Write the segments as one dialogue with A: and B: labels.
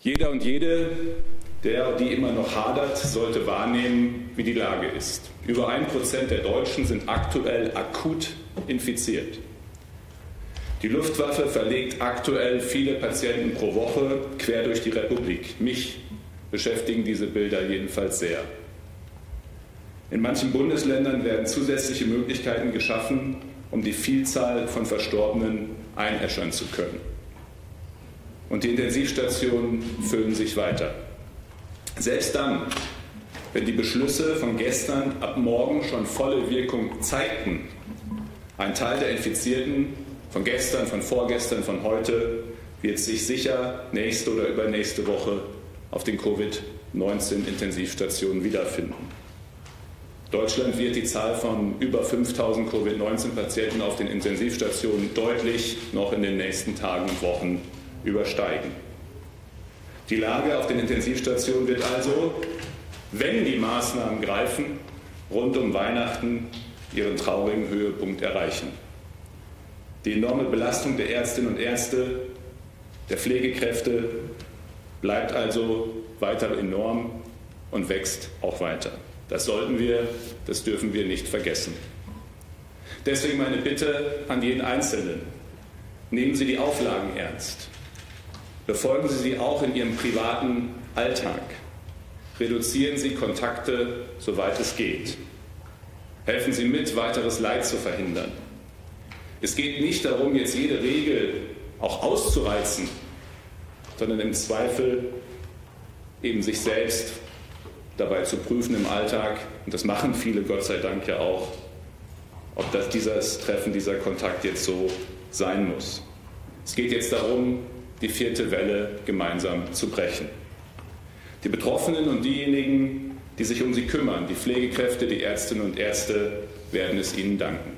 A: Jeder und jede, der die immer noch hadert, sollte wahrnehmen, wie die Lage ist. Über 1% der Deutschen sind aktuell akut infiziert. Die Luftwaffe verlegt aktuell viele Patienten pro Woche quer durch die Republik. Mich beschäftigen diese Bilder jedenfalls sehr. In manchen Bundesländern werden zusätzliche Möglichkeiten geschaffen, um die Vielzahl von Verstorbenen einäschern zu können. Und die Intensivstationen füllen sich weiter. Selbst dann, wenn die Beschlüsse von gestern ab morgen schon volle Wirkung zeigten, ein Teil der Infizierten von gestern, von vorgestern, von heute wird sich sicher nächste oder übernächste Woche auf den Covid-19-Intensivstationen wiederfinden. Deutschland wird die Zahl von über 5.000 Covid-19-Patienten auf den Intensivstationen deutlich noch in den nächsten Tagen und Wochen übersteigen. Die Lage auf den Intensivstationen wird also, wenn die Maßnahmen greifen, rund um Weihnachten ihren traurigen Höhepunkt erreichen. Die enorme Belastung der Ärztinnen und Ärzte, der Pflegekräfte bleibt also weiter enorm und wächst auch weiter. Das sollten wir, das dürfen wir nicht vergessen. Deswegen meine Bitte an jeden Einzelnen: Nehmen Sie die Auflagen ernst. Befolgen Sie sie auch in Ihrem privaten Alltag. Reduzieren Sie Kontakte, soweit es geht. Helfen Sie mit, weiteres Leid zu verhindern. Es geht nicht darum, jetzt jede Regel auch auszureizen, sondern im Zweifel eben sich selbst dabei zu prüfen im Alltag, und das machen viele Gott sei Dank ja auch, ob das dieses Treffen, dieser Kontakt jetzt so sein muss. Es geht jetzt darum, die 4. Welle gemeinsam zu brechen. Die Betroffenen und diejenigen, die sich um sie kümmern, die Pflegekräfte, die Ärztinnen und Ärzte, werden es ihnen danken.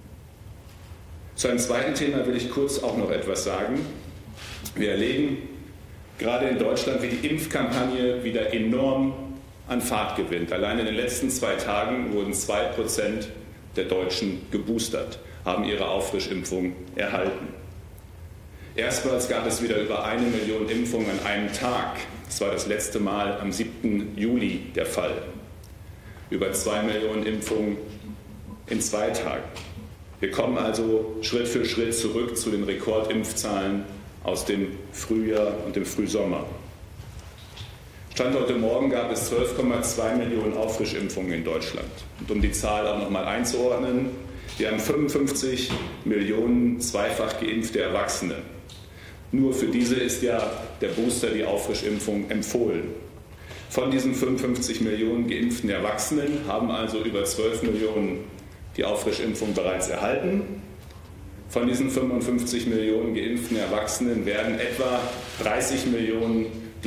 A: Zu einem zweiten Thema will ich kurz auch noch etwas sagen. Wir erleben gerade in Deutschland, wie die Impfkampagne wieder enorm an Fahrt gewinnt. Allein in den letzten 2 Tagen wurden 2% der Deutschen geboostert, haben ihre Auffrischimpfung erhalten. Erstmals gab es wieder über 1 Million Impfungen an einem Tag. Das war das letzte Mal am 7. Juli der Fall. Über 2 Millionen Impfungen in 2 Tagen. Wir kommen also Schritt für Schritt zurück zu den Rekordimpfzahlen aus dem Frühjahr und dem Frühsommer. Stand heute Morgen gab es 12,2 Millionen Auffrischimpfungen in Deutschland. Und um die Zahl auch noch mal einzuordnen, wir haben 55 Millionen zweifach geimpfte Erwachsene. Nur für diese ist ja der Booster, die Auffrischimpfung, empfohlen. Von diesen 55 Millionen geimpften Erwachsenen haben also über 12 Millionen die Auffrischimpfung bereits erhalten. Von diesen 55 Millionen geimpften Erwachsenen werden etwa 30 Millionen die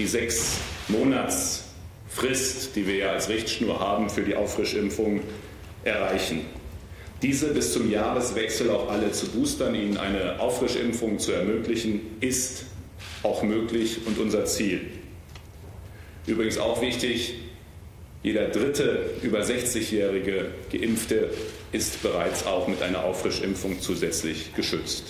A: 6-Monats-Frist, die wir ja als Richtschnur haben für die Auffrischimpfung, erreichen. Diese bis zum Jahreswechsel auch alle zu boostern, ihnen eine Auffrischimpfung zu ermöglichen, ist auch möglich und unser Ziel. Übrigens auch wichtig: Jeder dritte über 60-jährige Geimpfte ist bereits auch mit einer Auffrischimpfung zusätzlich geschützt.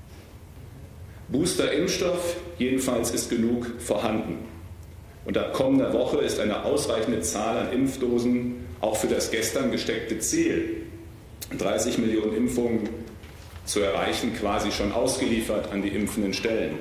A: Boosterimpfstoff jedenfalls ist genug vorhanden. Und ab kommender Woche ist eine ausreichende Zahl an Impfdosen auch für das gestern gesteckte Ziel, 30 Millionen Impfungen zu erreichen, quasi schon ausgeliefert an die impfenden Stellen.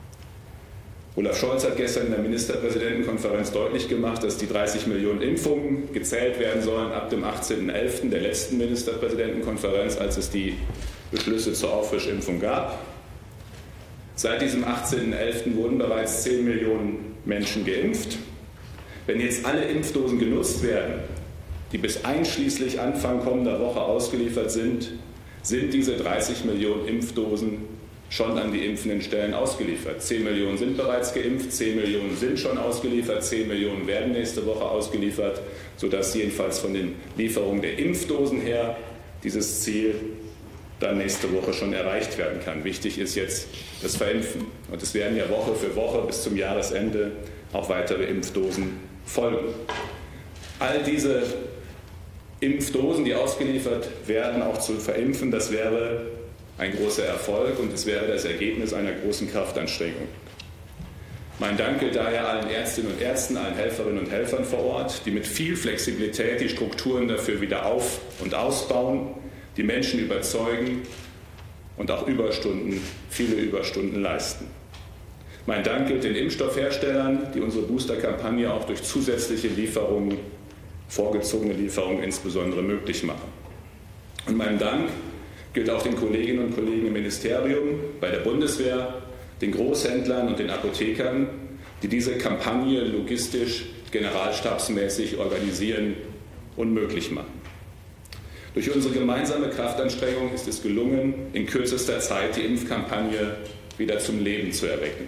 A: Olaf Scholz hat gestern in der Ministerpräsidentenkonferenz deutlich gemacht, dass die 30 Millionen Impfungen gezählt werden sollen ab dem 18.11., der letzten Ministerpräsidentenkonferenz, als es die Beschlüsse zur Auffrischimpfung gab. Seit diesem 18.11. wurden bereits 10 Millionen Menschen geimpft. Wenn jetzt alle Impfdosen genutzt werden, die bis einschließlich Anfang kommender Woche ausgeliefert sind, sind diese 30 Millionen Impfdosen schon an die impfenden Stellen ausgeliefert. 10 Millionen sind bereits geimpft, 10 Millionen sind schon ausgeliefert, 10 Millionen werden nächste Woche ausgeliefert, sodass jedenfalls von den Lieferungen der Impfdosen her dieses Ziel dann nächste Woche schon erreicht werden kann. Wichtig ist jetzt das Verimpfen. Und es werden ja Woche für Woche bis zum Jahresende auch weitere Impfdosen folgen. All diese Impfdosen, die ausgeliefert werden, auch zu verimpfen, das wäre ein großer Erfolg und es wäre das Ergebnis einer großen Kraftanstrengung. Mein Dank gilt daher allen Ärztinnen und Ärzten, allen Helferinnen und Helfern vor Ort, die mit viel Flexibilität die Strukturen dafür wieder auf- und ausbauen, die Menschen überzeugen und auch viele Überstunden leisten. Mein Dank gilt den Impfstoffherstellern, die unsere Boosterkampagne auch durch zusätzliche Lieferungen, vorgezogene Lieferungen insbesondere, möglich machen. Und mein Dank gilt auch den Kolleginnen und Kollegen im Ministerium, bei der Bundeswehr, den Großhändlern und den Apothekern, die diese Kampagne logistisch, generalstabsmäßig organisieren und möglich machen. Durch unsere gemeinsame Kraftanstrengung ist es gelungen, in kürzester Zeit die Impfkampagne wieder zum Leben zu erwecken.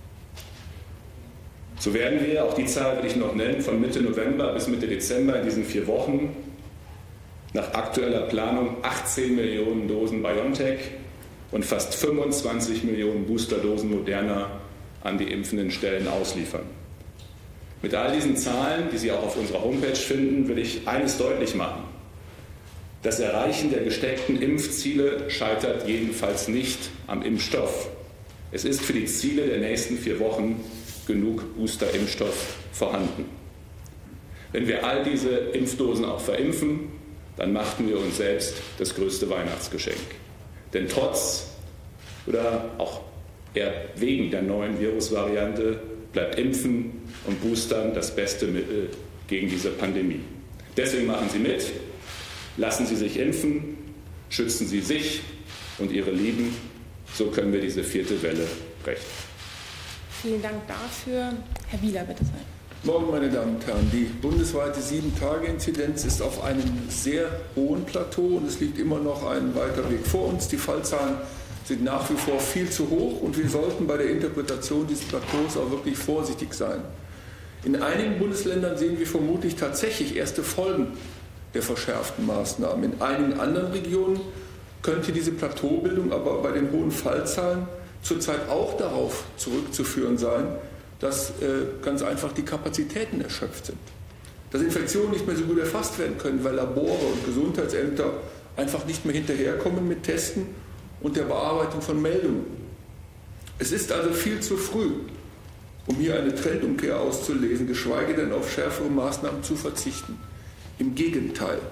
A: So werden wir, auch die Zahl will ich noch nennen, von Mitte November bis Mitte Dezember in diesen 4 Wochen nach aktueller Planung 18 Millionen Dosen BioNTech und fast 25 Millionen Boosterdosen Moderna an die impfenden Stellen ausliefern. Mit all diesen Zahlen, die Sie auch auf unserer Homepage finden, will ich eines deutlich machen. Das Erreichen der gesteckten Impfziele scheitert jedenfalls nicht am Impfstoff. Es ist für die Ziele der nächsten 4 Wochen genug Booster-Impfstoff vorhanden. Wenn wir all diese Impfdosen auch verimpfen, dann machten wir uns selbst das größte Weihnachtsgeschenk. Denn trotz oder auch eher wegen der neuen Virusvariante bleibt Impfen und Boostern das beste Mittel gegen diese Pandemie. Deswegen machen Sie mit, lassen Sie sich impfen, schützen Sie sich und Ihre Lieben. So können wir diese 4. Welle brechen.
B: Vielen Dank dafür. Herr Wieler, bitte sehr.
C: Morgen, meine Damen und Herren. Die bundesweite 7-Tage-Inzidenz ist auf einem sehr hohen Plateau und es liegt immer noch ein weiter Weg vor uns. Die Fallzahlen sind nach wie vor viel zu hoch und wir sollten bei der Interpretation dieses Plateaus auch wirklich vorsichtig sein. In einigen Bundesländern sehen wir vermutlich tatsächlich erste Folgen der verschärften Maßnahmen. In einigen anderen Regionen könnte diese Plateaubildung aber bei den hohen Fallzahlen zurzeit auch darauf zurückzuführen sein, dass ganz einfach die Kapazitäten erschöpft sind. Dass Infektionen nicht mehr so gut erfasst werden können, weil Labore und Gesundheitsämter einfach nicht mehr hinterherkommen mit Testen und der Bearbeitung von Meldungen. Es ist also viel zu früh, um hier eine Trendumkehr auszulesen, geschweige denn auf schärfere Maßnahmen zu verzichten. Im Gegenteil.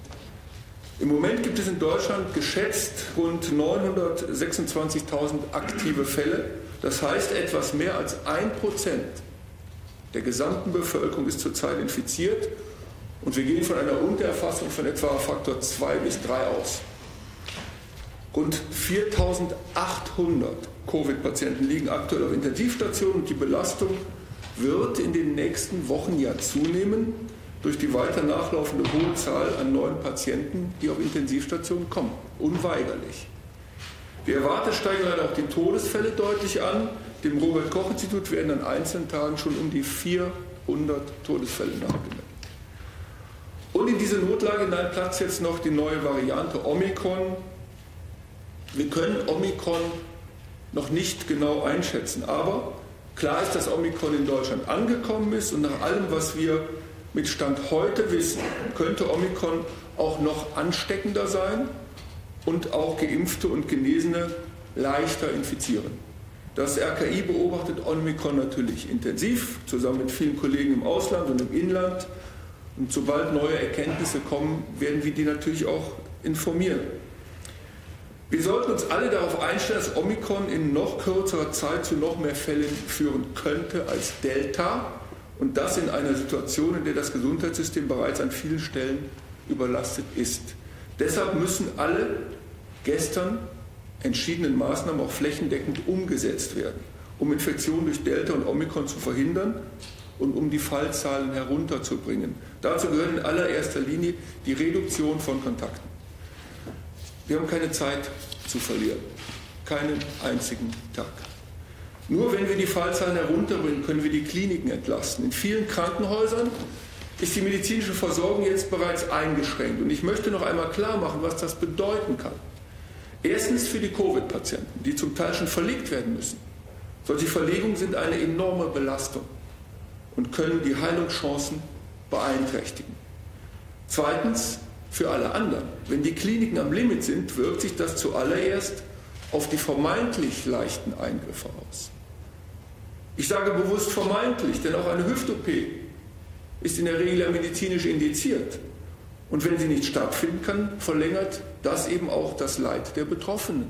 C: Im Moment gibt es in Deutschland geschätzt rund 926.000 aktive Fälle. Das heißt, etwas mehr als 1% der gesamten Bevölkerung ist zurzeit infiziert und wir gehen von einer Untererfassung von etwa Faktor 2 bis 3 aus. Rund 4.800 Covid-Patienten liegen aktuell auf Intensivstationen und die Belastung wird in den nächsten Wochen ja zunehmen durch die weiter nachlaufende hohe Zahl an neuen Patienten, die auf Intensivstationen kommen. Unweigerlich. Die Erwartung steigen leider auch die Todesfälle deutlich an. Dem Robert-Koch-Institut werden an einzelnen Tagen schon um die 400 Todesfälle nachgemeldet. Und in diese Notlage hinein platzt jetzt noch die neue Variante Omikron. Wir können Omikron noch nicht genau einschätzen, aber klar ist, dass Omikron in Deutschland angekommen ist und nach allem, was wir mit Stand heute wissen, könnte Omikron auch noch ansteckender sein und auch Geimpfte und Genesene leichter infizieren. Das RKI beobachtet Omikron natürlich intensiv, zusammen mit vielen Kollegen im Ausland und im Inland. Und sobald neue Erkenntnisse kommen, werden wir die natürlich auch informieren. Wir sollten uns alle darauf einstellen, dass Omikron in noch kürzerer Zeit zu noch mehr Fällen führen könnte als Delta. Und das in einer Situation, in der das Gesundheitssystem bereits an vielen Stellen überlastet ist. Deshalb müssen alle gestern entschiedenen Maßnahmen auch flächendeckend umgesetzt werden, um Infektionen durch Delta und Omikron zu verhindern und um die Fallzahlen herunterzubringen. Dazu gehört in allererster Linie die Reduktion von Kontakten. Wir haben keine Zeit zu verlieren, keinen einzigen Tag. Nur wenn wir die Fallzahlen herunterbringen, können wir die Kliniken entlasten. In vielen Krankenhäusern ist die medizinische Versorgung jetzt bereits eingeschränkt. Und ich möchte noch einmal klar machen, was das bedeuten kann. Erstens für die Covid-Patienten, die zum Teil schon verlegt werden müssen. Solche Verlegungen sind eine enorme Belastung und können die Heilungschancen beeinträchtigen. Zweitens für alle anderen. Wenn die Kliniken am Limit sind, wirkt sich das zuallererst auf die vermeintlich leichten Eingriffe aus. Ich sage bewusst vermeintlich, denn auch eine Hüft-OP ist in der Regel ja medizinisch indiziert. Und wenn sie nicht stattfinden kann, verlängert das eben auch das Leid der Betroffenen.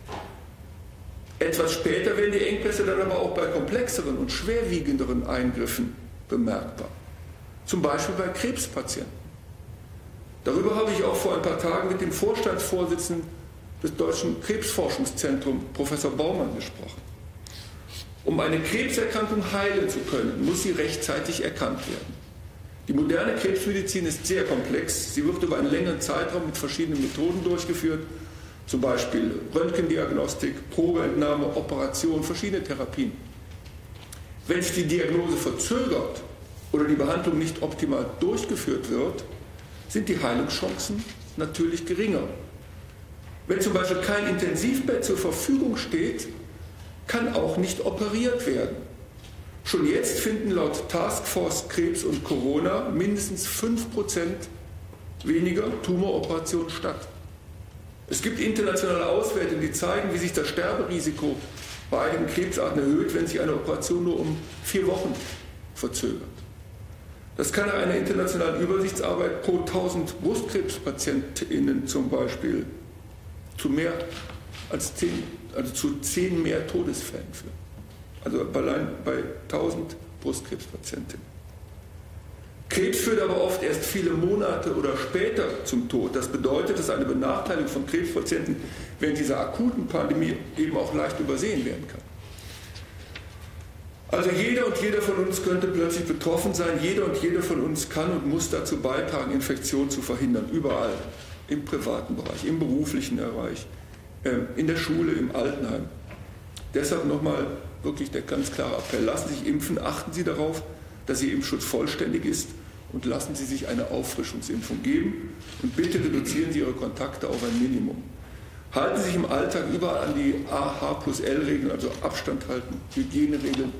C: Etwas später werden die Engpässe dann aber auch bei komplexeren und schwerwiegenderen Eingriffen bemerkbar. Zum Beispiel bei Krebspatienten. Darüber habe ich auch vor ein paar Tagen mit dem Vorstandsvorsitzenden des Deutschen Krebsforschungszentrums, Professor Baumann, gesprochen. Um eine Krebserkrankung heilen zu können, muss sie rechtzeitig erkannt werden. Die moderne Krebsmedizin ist sehr komplex. Sie wird über einen längeren Zeitraum mit verschiedenen Methoden durchgeführt, zum Beispiel Röntgendiagnostik, Probeentnahme, Operation, verschiedene Therapien. Wenn sich die Diagnose verzögert oder die Behandlung nicht optimal durchgeführt wird, sind die Heilungschancen natürlich geringer. Wenn zum Beispiel kein Intensivbett zur Verfügung steht, kann auch nicht operiert werden. Schon jetzt finden laut Taskforce Krebs und Corona mindestens 5% weniger Tumoroperationen statt. Es gibt internationale Auswertungen, die zeigen, wie sich das Sterberisiko bei einigen Krebsarten erhöht, wenn sich eine Operation nur um 4 Wochen verzögert. Das kann nach einer internationalen Übersichtsarbeit pro 1000 BrustkrebspatientInnen zum Beispiel zu 10 mehr Todesfällen führen. Also allein bei 1000 Brustkrebspatientinnen. Krebs führt aber oft erst viele Monate oder später zum Tod. Das bedeutet, dass eine Benachteiligung von Krebspatienten während dieser akuten Pandemie eben auch leicht übersehen werden kann. Also jeder und jeder von uns könnte plötzlich betroffen sein. Jeder und jede von uns kann und muss dazu beitragen, Infektionen zu verhindern. Überall. Im privaten Bereich, im beruflichen Bereich, in der Schule, im Altenheim. Deshalb nochmal wirklich der ganz klare Appell. Lassen Sie sich impfen, achten Sie darauf, dass Ihr Impfschutz vollständig ist und lassen Sie sich eine Auffrischungsimpfung geben und bitte reduzieren Sie Ihre Kontakte auf ein Minimum. Halten Sie sich im Alltag überall an die AH+L-Regeln, also Abstand halten, Hygieneregeln,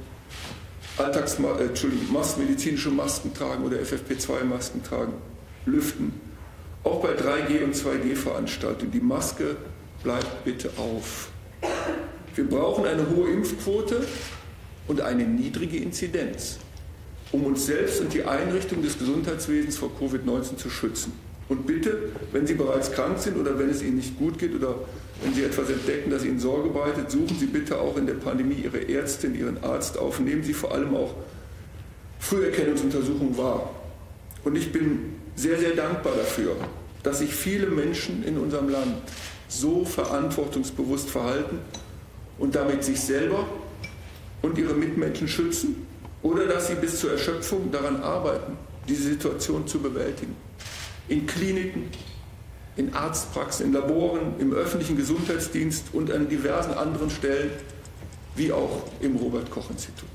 C: medizinische Masken tragen oder FFP2-Masken tragen, lüften. Auch bei 3G- und 2G-Veranstaltungen. Die Maske bleibt bitte auf. Wir brauchen eine hohe Impfquote und eine niedrige Inzidenz, um uns selbst und die Einrichtung des Gesundheitswesens vor Covid-19 zu schützen. Und bitte, wenn Sie bereits krank sind oder wenn es Ihnen nicht gut geht oder wenn Sie etwas entdecken, das Ihnen Sorge bereitet, suchen Sie bitte auch in der Pandemie Ihre Ärztin, Ihren Arzt auf. Nehmen Sie vor allem auch Früherkennungsuntersuchungen wahr. Und ich bin sehr, sehr dankbar dafür, dass sich viele Menschen in unserem Land so verantwortungsbewusst verhalten und damit sich selber und ihre Mitmenschen schützen oder dass sie bis zur Erschöpfung daran arbeiten, diese Situation zu bewältigen. In Kliniken, in Arztpraxen, in Laboren, im öffentlichen Gesundheitsdienst und an diversen anderen Stellen, wie auch im Robert-Koch-Institut.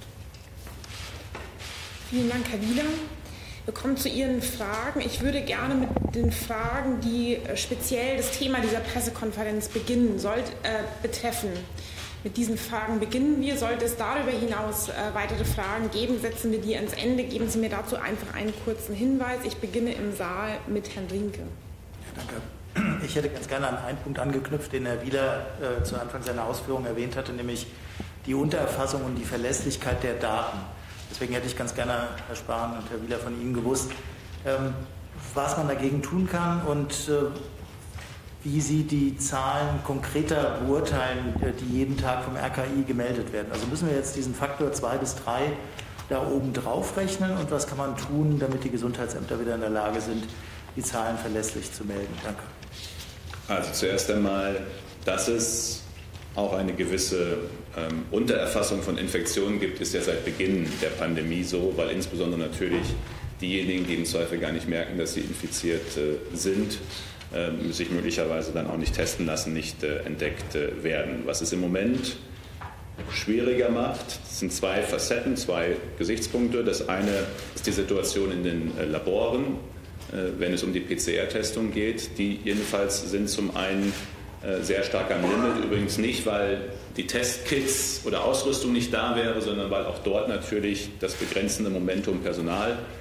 B: Vielen Dank, Herr Wieler. Wir kommen zu Ihren Fragen. Ich würde gerne mit den Fragen, die speziell das Thema dieser Pressekonferenz betreffen. Mit diesen Fragen beginnen wir. Sollte es darüber hinaus weitere Fragen geben, setzen wir die ans Ende. Geben Sie mir dazu einfach einen kurzen Hinweis. Ich beginne im Saal mit Herrn Rinke.
D: Ja, danke. Ich hätte ganz gerne an einen Punkt angeknüpft, den Herr Wieler zu Anfang seiner Ausführungen erwähnt hatte, nämlich die Untererfassung und die Verlässlichkeit der Daten. Deswegen hätte ich ganz gerne, Herr Spahn und Herr Wieler, von Ihnen gewusst, was man dagegen tun kann und wie Sie die Zahlen konkreter beurteilen, die jeden Tag vom RKI gemeldet werden. Also müssen wir jetzt diesen Faktor 2 bis 3 da oben drauf rechnen und was kann man tun, damit die Gesundheitsämter wieder in der Lage sind, die Zahlen verlässlich zu melden? Danke.
A: Also zuerst einmal, dass es auch eine gewisse Untererfassung von Infektionen gibt, ist ja seit Beginn der Pandemie so, weil insbesondere natürlich diejenigen, die im Zweifel gar nicht merken, dass sie infiziert sind, sich möglicherweise dann auch nicht testen lassen, nicht entdeckt werden. Was es im Moment schwieriger macht, sind 2 Facetten, 2 Gesichtspunkte. Das eine ist die Situation in den Laboren, wenn es um die PCR-Testung geht. Die jedenfalls sind zum einen sehr stark am Limit. Übrigens nicht, weil die Testkits oder Ausrüstung nicht da wäre, sondern weil auch dort natürlich das begrenzende Momentum Personal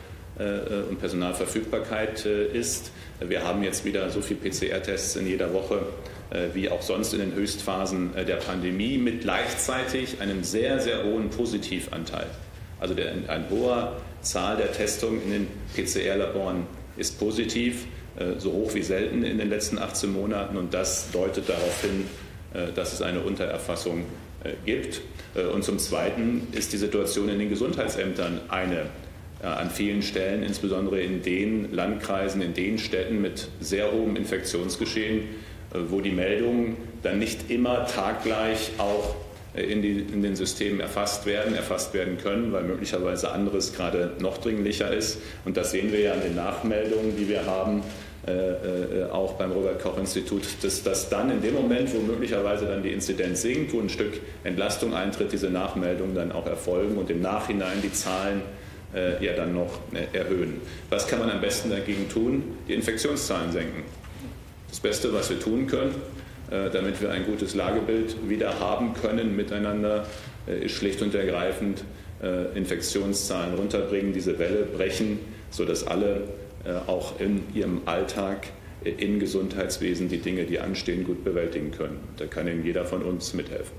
A: und Personalverfügbarkeit ist. Wir haben jetzt wieder so viele PCR-Tests in jeder Woche wie auch sonst in den Höchstphasen der Pandemie mit gleichzeitig einem sehr, sehr hohen Positivanteil. Also eine hohe Zahl der Testungen in den PCR-Laboren ist positiv, so hoch wie selten in den letzten 18 Monaten, und das deutet darauf hin, dass es eine Untererfassung gibt. Und zum Zweiten ist die Situation in den Gesundheitsämtern eine an vielen Stellen, insbesondere in den Landkreisen, in den Städten mit sehr hohem Infektionsgeschehen, wo die Meldungen dann nicht immer taggleich auch in den Systemen erfasst werden können, weil möglicherweise anderes gerade noch dringlicher ist. Und das sehen wir ja an den Nachmeldungen, die wir haben, auch beim Robert-Koch-Institut, dass das dann in dem Moment, wo möglicherweise dann die Inzidenz sinkt, wo ein Stück Entlastung eintritt, diese Nachmeldungen dann auch erfolgen und im Nachhinein die Zahlen ja dann noch erhöhen. Was kann man am besten dagegen tun? Die Infektionszahlen senken. Das Beste, was wir tun können, damit wir ein gutes Lagebild wieder haben können miteinander, ist schlicht und ergreifend Infektionszahlen runterbringen, diese Welle brechen, sodass alle auch in ihrem Alltag im Gesundheitswesen die Dinge, die anstehen, gut bewältigen können. Da kann Ihnen jeder von uns mithelfen.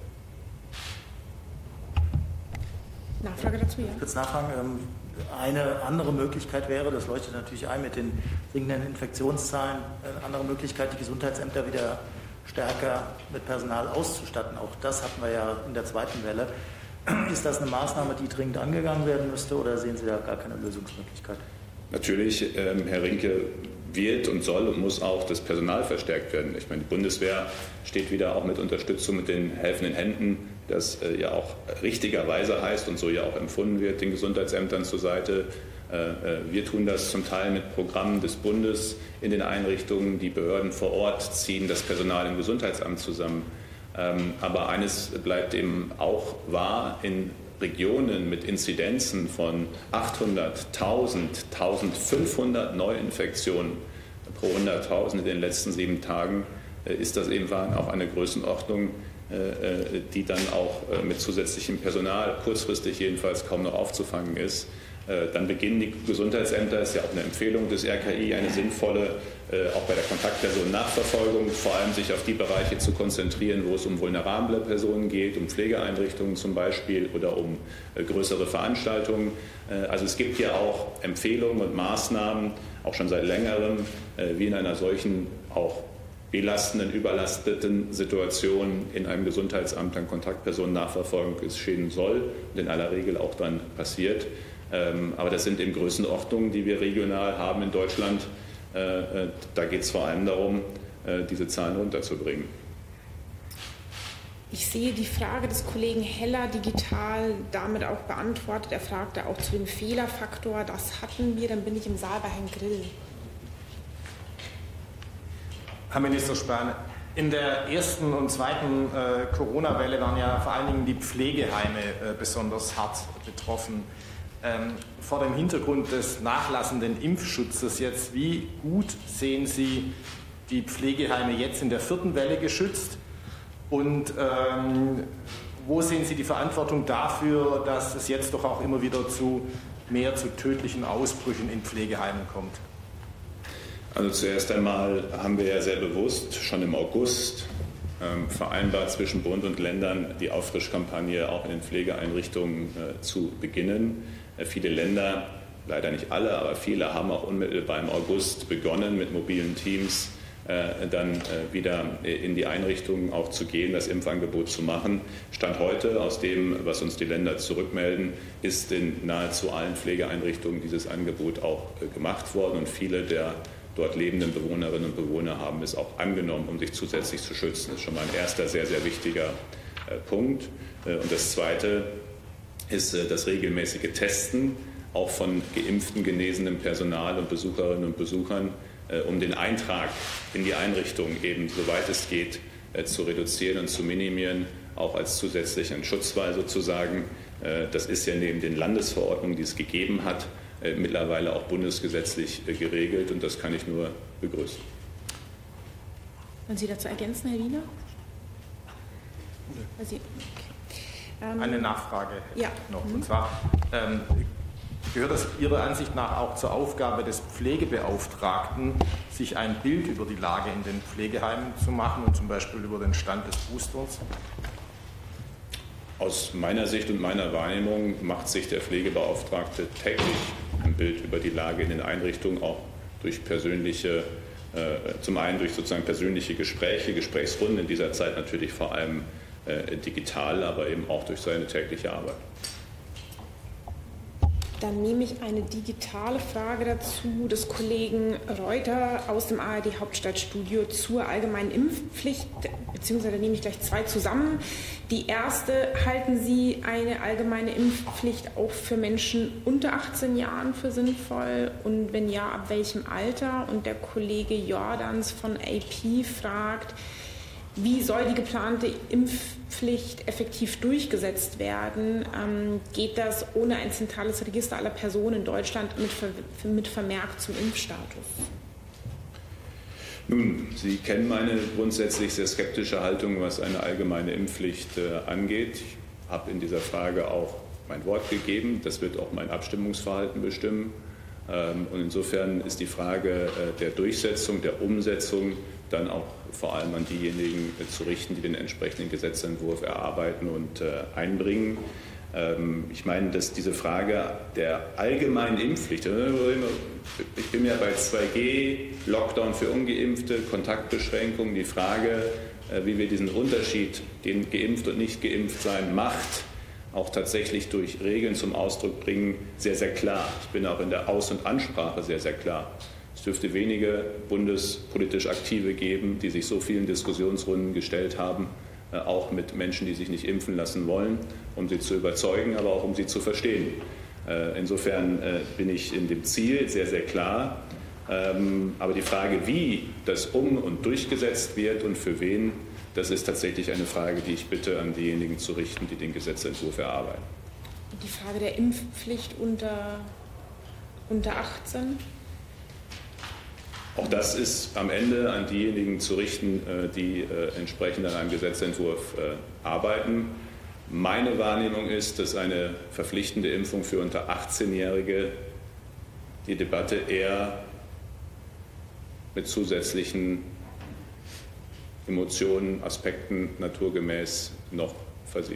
B: Nachfrage dazu, ja.
D: Kurz nachfragen. Eine andere Möglichkeit wäre, das leuchtet natürlich ein mit den sinkenden Infektionszahlen, eine andere Möglichkeit, die Gesundheitsämter wieder stärker mit Personal auszustatten. Auch das hatten wir ja in der zweiten Welle. Ist das eine Maßnahme, die dringend angegangen werden müsste, oder sehen Sie da gar keine Lösungsmöglichkeit? Natürlich, Herr Rinke, wird und soll und muss auch das Personal verstärkt werden. Ich meine, die Bundeswehr steht wieder auch mit Unterstützung, mit den helfenden Händen, das ja auch richtigerweise heißt und so ja auch empfunden wird, den Gesundheitsämtern zur Seite. Wir tun das zum Teil mit Programmen des Bundes in den Einrichtungen. Die Behörden vor Ort ziehen das Personal im Gesundheitsamt zusammen. Aber eines bleibt eben auch wahr: in Regionen mit Inzidenzen von 800, 1000, 1500 Neuinfektionen pro 100.000 in den letzten 7 Tagen ist das eben auch eine Größenordnung, die dann auch mit zusätzlichem Personal kurzfristig jedenfalls kaum noch aufzufangen ist. Dann beginnen die Gesundheitsämter, ist ja auch eine Empfehlung des RKI, eine sinnvolle, auch bei der Kontaktpersonennachverfolgung, vor allem sich auf die Bereiche zu konzentrieren, wo es um vulnerable Personen geht, um Pflegeeinrichtungen zum Beispiel oder um größere Veranstaltungen. Also es gibt ja auch Empfehlungen und Maßnahmen, auch schon seit längerem, wie in einer solchen auch belastenden, überlasteten Situation in einem Gesundheitsamt an Kontaktpersonennachverfolgung geschehen soll und in aller Regel auch dann passiert. Aber das sind eben Größenordnungen, die wir regional haben in Deutschland. Da geht es vor allem darum, diese Zahlen runterzubringen.
B: Ich sehe die Frage des Kollegen Heller digital damit auch beantwortet. Er fragte auch zu dem Fehlerfaktor. Das hatten wir, dann bin ich im Saal bei Herrn Grill.
E: Herr Minister Spahn, in der ersten und zweiten Corona-Welle waren ja vor allen Dingen die Pflegeheime besonders hart betroffen. Vor dem Hintergrund des nachlassenden Impfschutzes jetzt, wie gut sehen Sie die Pflegeheime jetzt in der 4. Welle geschützt? Und wo sehen Sie die Verantwortung dafür, dass es jetzt doch auch immer wieder mehr zu tödlichen Ausbrüchen in Pflegeheimen kommt?
A: Also zuerst einmal haben wir ja sehr bewusst schon im August vereinbart zwischen Bund und Ländern, die Auffrischkampagne auch in den Pflegeeinrichtungen zu beginnen. Viele Länder, leider nicht alle, aber viele, haben auch unmittelbar im August begonnen, mit mobilen Teams dann wieder in die Einrichtungen auch zu gehen, das Impfangebot zu machen. Stand heute, aus dem, was uns die Länder zurückmelden, ist in nahezu allen Pflegeeinrichtungen dieses Angebot auch gemacht worden, und viele der dort lebenden Bewohnerinnen und Bewohner haben es auch angenommen, um sich zusätzlich zu schützen. Das ist schon mal ein erster sehr, sehr wichtiger Punkt. Und das Zweite ist das regelmäßige Testen, auch von geimpften, genesenem Personal und Besucherinnen und Besuchern, um den Eintrag in die Einrichtung eben, soweit es geht, zu reduzieren und zu minimieren, auch als zusätzlichen Schutzwall sozusagen. Das ist ja neben den Landesverordnungen, die es gegeben hat, mittlerweile auch bundesgesetzlich geregelt, und das kann ich nur begrüßen.
B: Wollen Sie dazu ergänzen, Herr Wiener?
E: Eine Nachfrage
B: ja.
E: noch. Und zwar Gehört es Ihrer Ansicht nach auch zur Aufgabe des Pflegebeauftragten, sich ein Bild über die Lage in den Pflegeheimen zu machen und zum Beispiel über den Stand des Boosters?
A: Aus meiner Sicht und meiner Wahrnehmung macht sich der Pflegebeauftragte täglich ein Bild über die Lage in den Einrichtungen, auch durch persönliche, zum einen durch sozusagen persönliche Gespräche, Gesprächsrunden, in dieser Zeit natürlich vor allem digital, aber eben auch durch seine tägliche Arbeit.
B: Dann nehme ich eine digitale Frage dazu des Kollegen Reuter aus dem ARD Hauptstadtstudio zur allgemeinen Impfpflicht, beziehungsweise nehme ich gleich zwei zusammen. Die erste: Halten Sie eine allgemeine Impfpflicht auch für Menschen unter 18 Jahren für sinnvoll? Und wenn ja, ab welchem Alter? Und der Kollege Jordans von AP fragt: Wie soll die geplante Impfpflicht effektiv durchgesetzt werden? Geht das ohne ein zentrales Register aller Personen in Deutschland mit Vermerk zum Impfstatus?
A: Nun, Sie kennen meine grundsätzlich sehr skeptische Haltung, was eine allgemeine Impfpflicht angeht. Ich habe in dieser Frage auch mein Wort gegeben. Das wird auch mein Abstimmungsverhalten bestimmen. Und insofern ist die Frage der Durchsetzung, der Umsetzung dann auch vor allem an diejenigen zu richten, die den entsprechenden Gesetzentwurf erarbeiten und einbringen. Ich meine, dass diese Frage der allgemeinen Impfpflicht, ich bin ja bei 2G, Lockdown für Ungeimpfte, Kontaktbeschränkungen, die Frage, wie wir diesen Unterschied, den geimpft und nicht geimpft sein macht, auch tatsächlich durch Regeln zum Ausdruck bringen, sehr, sehr klar. Ich bin auch in der Aus- und Ansprache sehr, sehr klar. Es dürfte wenige bundespolitisch Aktive geben, die sich so vielen Diskussionsrunden gestellt haben, auch mit Menschen, die sich nicht impfen lassen wollen, um sie zu überzeugen, aber auch um sie zu verstehen. Insofern bin ich in dem Ziel sehr, sehr klar. Aber die Frage, wie das und durchgesetzt wird und für wen, das ist tatsächlich eine Frage, die ich bitte an diejenigen zu richten, die den Gesetzentwurf erarbeiten.
B: Die Frage der Impfpflicht unter 18?
A: Auch das ist am Ende an diejenigen zu richten, die entsprechend an einem Gesetzentwurf arbeiten. Meine Wahrnehmung ist, dass eine verpflichtende Impfung für unter 18-Jährige die Debatte eher mit zusätzlichen Emotionen, Aspekten naturgemäß noch versieht.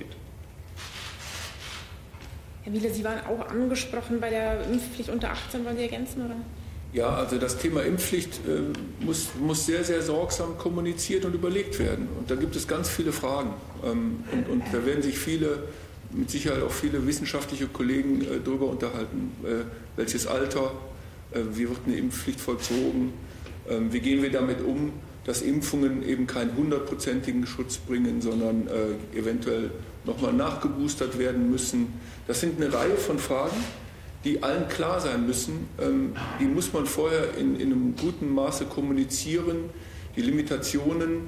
B: Herr Wieler, Sie waren auch angesprochen bei der Impfpflicht unter 18. Wollen Sie ergänzen, oder?
C: Ja, also das Thema Impfpflicht muss sehr, sehr sorgsam kommuniziert und überlegt werden. Und da gibt es ganz viele Fragen. Und da werden sich mit Sicherheit auch viele wissenschaftliche Kollegen darüber unterhalten. Welches Alter, wie wird eine Impfpflicht vollzogen, wie gehen wir damit um, dass Impfungen eben keinen 100%igen Schutz bringen, sondern eventuell nochmal nachgeboostert werden müssen. Das sind eine Reihe von Fragen, die allen klar sein müssen. Die muss man vorher in einem guten Maße kommunizieren. Die Limitationen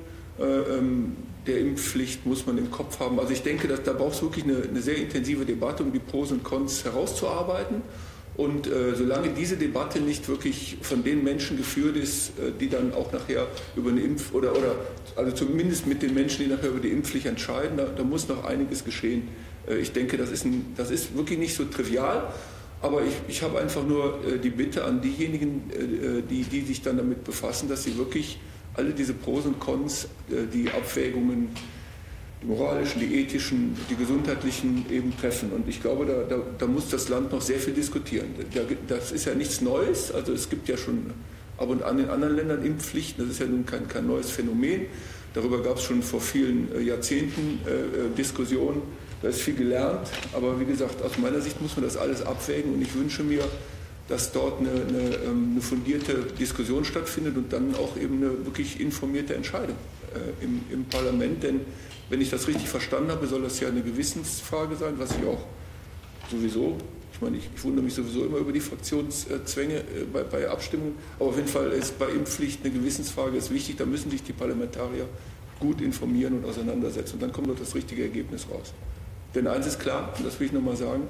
C: der Impfpflicht muss man im Kopf haben. Also ich denke, da braucht es wirklich eine sehr intensive Debatte, um die Pros und Cons herauszuarbeiten. Und solange diese Debatte nicht wirklich von den Menschen geführt ist, die dann auch nachher über eine also zumindest mit den Menschen, die nachher über die Impfpflicht entscheiden, da muss noch einiges geschehen. Ich denke, das ist wirklich nicht so trivial. Aber ich habe einfach nur die Bitte an diejenigen, die sich dann damit befassen, dass sie wirklich alle diese Pros und Cons, die Abwägungen, die moralischen, die ethischen, die gesundheitlichen eben treffen. Und ich glaube, da muss das Land noch sehr viel diskutieren. Das ist ja nichts Neues. Also es gibt ja schon ab und an in anderen Ländern Impfpflichten. Das ist ja nun kein neues Phänomen. Darüber gab es schon vor vielen Jahrzehnten Diskussionen. Da ist viel gelernt, aber wie gesagt, aus meiner Sicht muss man das alles abwägen und ich wünsche mir, dass dort eine fundierte Diskussion stattfindet und dann auch eben eine wirklich informierte Entscheidung im Parlament. Denn wenn ich das richtig verstanden habe, soll das ja eine Gewissensfrage sein, was ich auch sowieso, ich meine, ich wundere mich sowieso immer über die Fraktionszwänge bei Abstimmungen, aber auf jeden Fall ist bei Impfpflicht eine Gewissensfrage ist wichtig, da müssen sich die Parlamentarier gut informieren und auseinandersetzen und dann kommt doch das richtige Ergebnis raus. Denn eins ist klar, und das will ich nochmal sagen,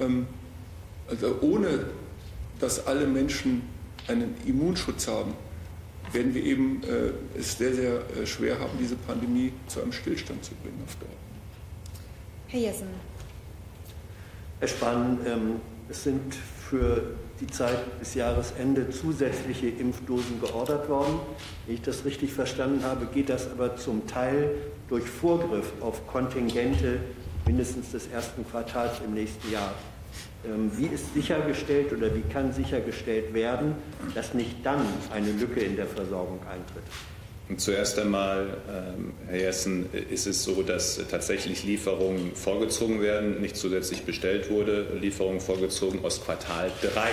C: also ohne dass alle Menschen einen Immunschutz haben, werden wir eben es sehr, sehr schwer haben, diese Pandemie zu einem Stillstand zu bringen auf Dauer.
B: Herr Jessen.
F: Herr Spahn, Es sind für die Zeit bis Jahresende zusätzliche Impfdosen geordert worden. Wenn ich das richtig verstanden habe, geht das aber zum Teil durch Vorgriff auf Kontingente mindestens des ersten Quartals im nächsten Jahr. Wie ist sichergestellt oder wie kann sichergestellt werden, dass nicht dann eine Lücke in der Versorgung eintritt?
A: Zuerst einmal, Herr Jessen, ist es so, dass tatsächlich Lieferungen vorgezogen werden, nicht zusätzlich bestellt wurde, Lieferungen vorgezogen aus Quartal 3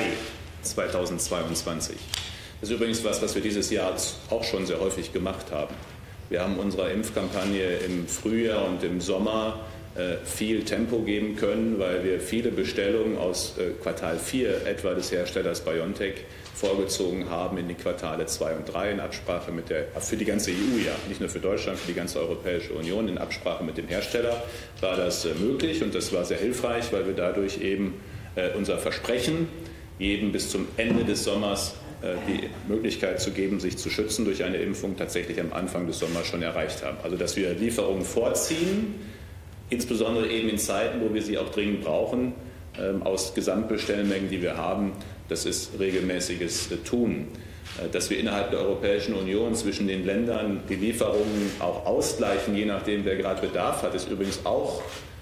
A: 2022. Das ist übrigens was wir dieses Jahr auch schon sehr häufig gemacht haben. Wir haben unserer Impfkampagne im Frühjahr und im Sommer viel Tempo geben können, weil wir viele Bestellungen aus Quartal 4 etwa des Herstellers BioNTech vorgezogen haben in die Quartale 2 und 3 in Absprache für die ganze EU, ja, nicht nur für Deutschland, für die ganze Europäische Union, in Absprache mit dem Hersteller war das möglich und das war sehr hilfreich, weil wir dadurch eben unser Versprechen, jedem bis zum Ende des Sommers die Möglichkeit zu geben, sich zu schützen durch eine Impfung, tatsächlich am Anfang des Sommers schon erreicht haben. Also dass wir Lieferungen vorziehen, insbesondere eben in Zeiten, wo wir sie auch dringend brauchen, aus Gesamtbestellmengen, die wir haben, das ist regelmäßiges Tun. Dass wir innerhalb der Europäischen Union zwischen den Ländern die Lieferungen auch ausgleichen, je nachdem, wer gerade Bedarf hat, ist übrigens auch,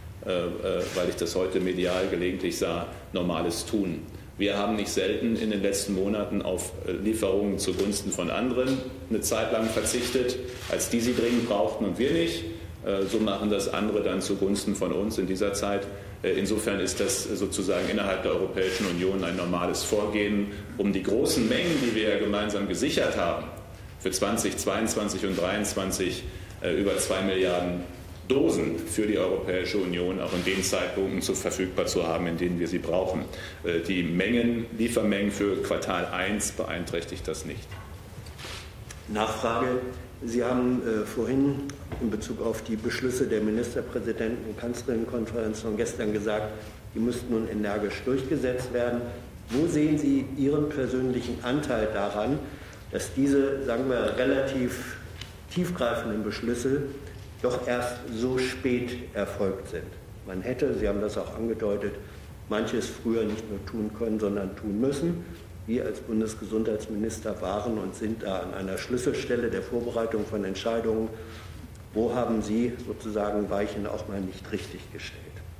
A: weil ich das heute medial gelegentlich sah, normales Tun. Wir haben nicht selten in den letzten Monaten auf Lieferungen zugunsten von anderen eine Zeit lang verzichtet, als die sie dringend brauchten und wir nicht. So machen das andere dann zugunsten von uns in dieser Zeit. Insofern ist das sozusagen innerhalb der Europäischen Union ein normales Vorgehen, um die großen Mengen, die wir ja gemeinsam gesichert haben, für 2022 und 2023 über 2 Milliarden Dosen für die Europäische Union auch in den Zeitpunkten verfügbar zu haben, in denen wir sie brauchen. Die Liefermengen für Quartal 1 beeinträchtigt das nicht.
F: Nachfrage. Sie haben vorhin in Bezug auf die Beschlüsse der Ministerpräsidenten- und Kanzlerinnenkonferenz von gestern gesagt, die müssten nun energisch durchgesetzt werden. Wo sehen Sie Ihren persönlichen Anteil daran, dass diese, sagen wir, relativ tiefgreifenden Beschlüsse doch erst so spät erfolgt sind? Man hätte, Sie haben das auch angedeutet, manches früher nicht nur tun können, sondern tun müssen. Wir als Bundesgesundheitsminister waren und sind da an einer Schlüsselstelle der Vorbereitung von Entscheidungen. Wo haben Sie sozusagen Weichen auch mal nicht richtig gestellt?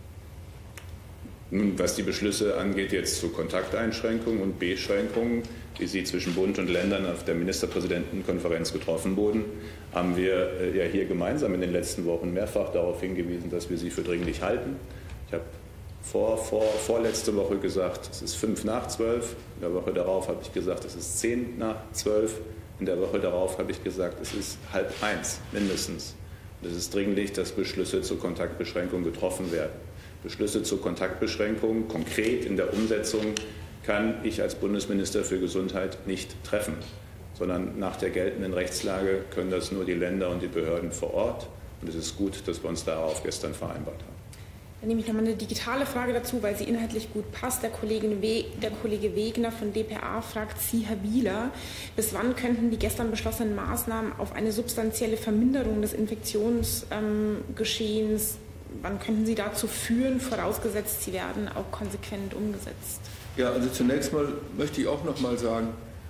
A: Nun, was die Beschlüsse angeht, jetzt zu Kontakteinschränkungen und Beschränkungen, wie sie zwischen Bund und Ländern auf der Ministerpräsidentenkonferenz getroffen wurden, haben wir ja hier gemeinsam in den letzten Wochen mehrfach darauf hingewiesen, dass wir sie für dringlich halten. Ich habe vorletzte Woche gesagt, es ist 5 nach 12. In der Woche darauf habe ich gesagt, es ist 10 nach 12. In der Woche darauf habe ich gesagt, es ist 12:30 mindestens. Und es ist dringlich, dass Beschlüsse zur Kontaktbeschränkung getroffen werden. Beschlüsse zur Kontaktbeschränkung konkret in der Umsetzung kann ich als Bundesminister für Gesundheit nicht treffen, sondern nach der geltenden Rechtslage können das nur die Länder und die Behörden vor Ort. Und es ist gut, dass wir uns darauf gestern vereinbart haben.
B: Dann nehme ich nochmal eine digitale Frage dazu, weil sie inhaltlich gut passt. Der Kollege Wegner von dpa fragt Sie, Herr Wieler, bis wann könnten die gestern beschlossenen Maßnahmen auf eine substanzielle Verminderung des Infektionsgeschehens, wann könnten sie dazu führen, vorausgesetzt, sie werden auch konsequent umgesetzt?
C: Ja, also zunächst mal möchte ich auch noch mal sagen,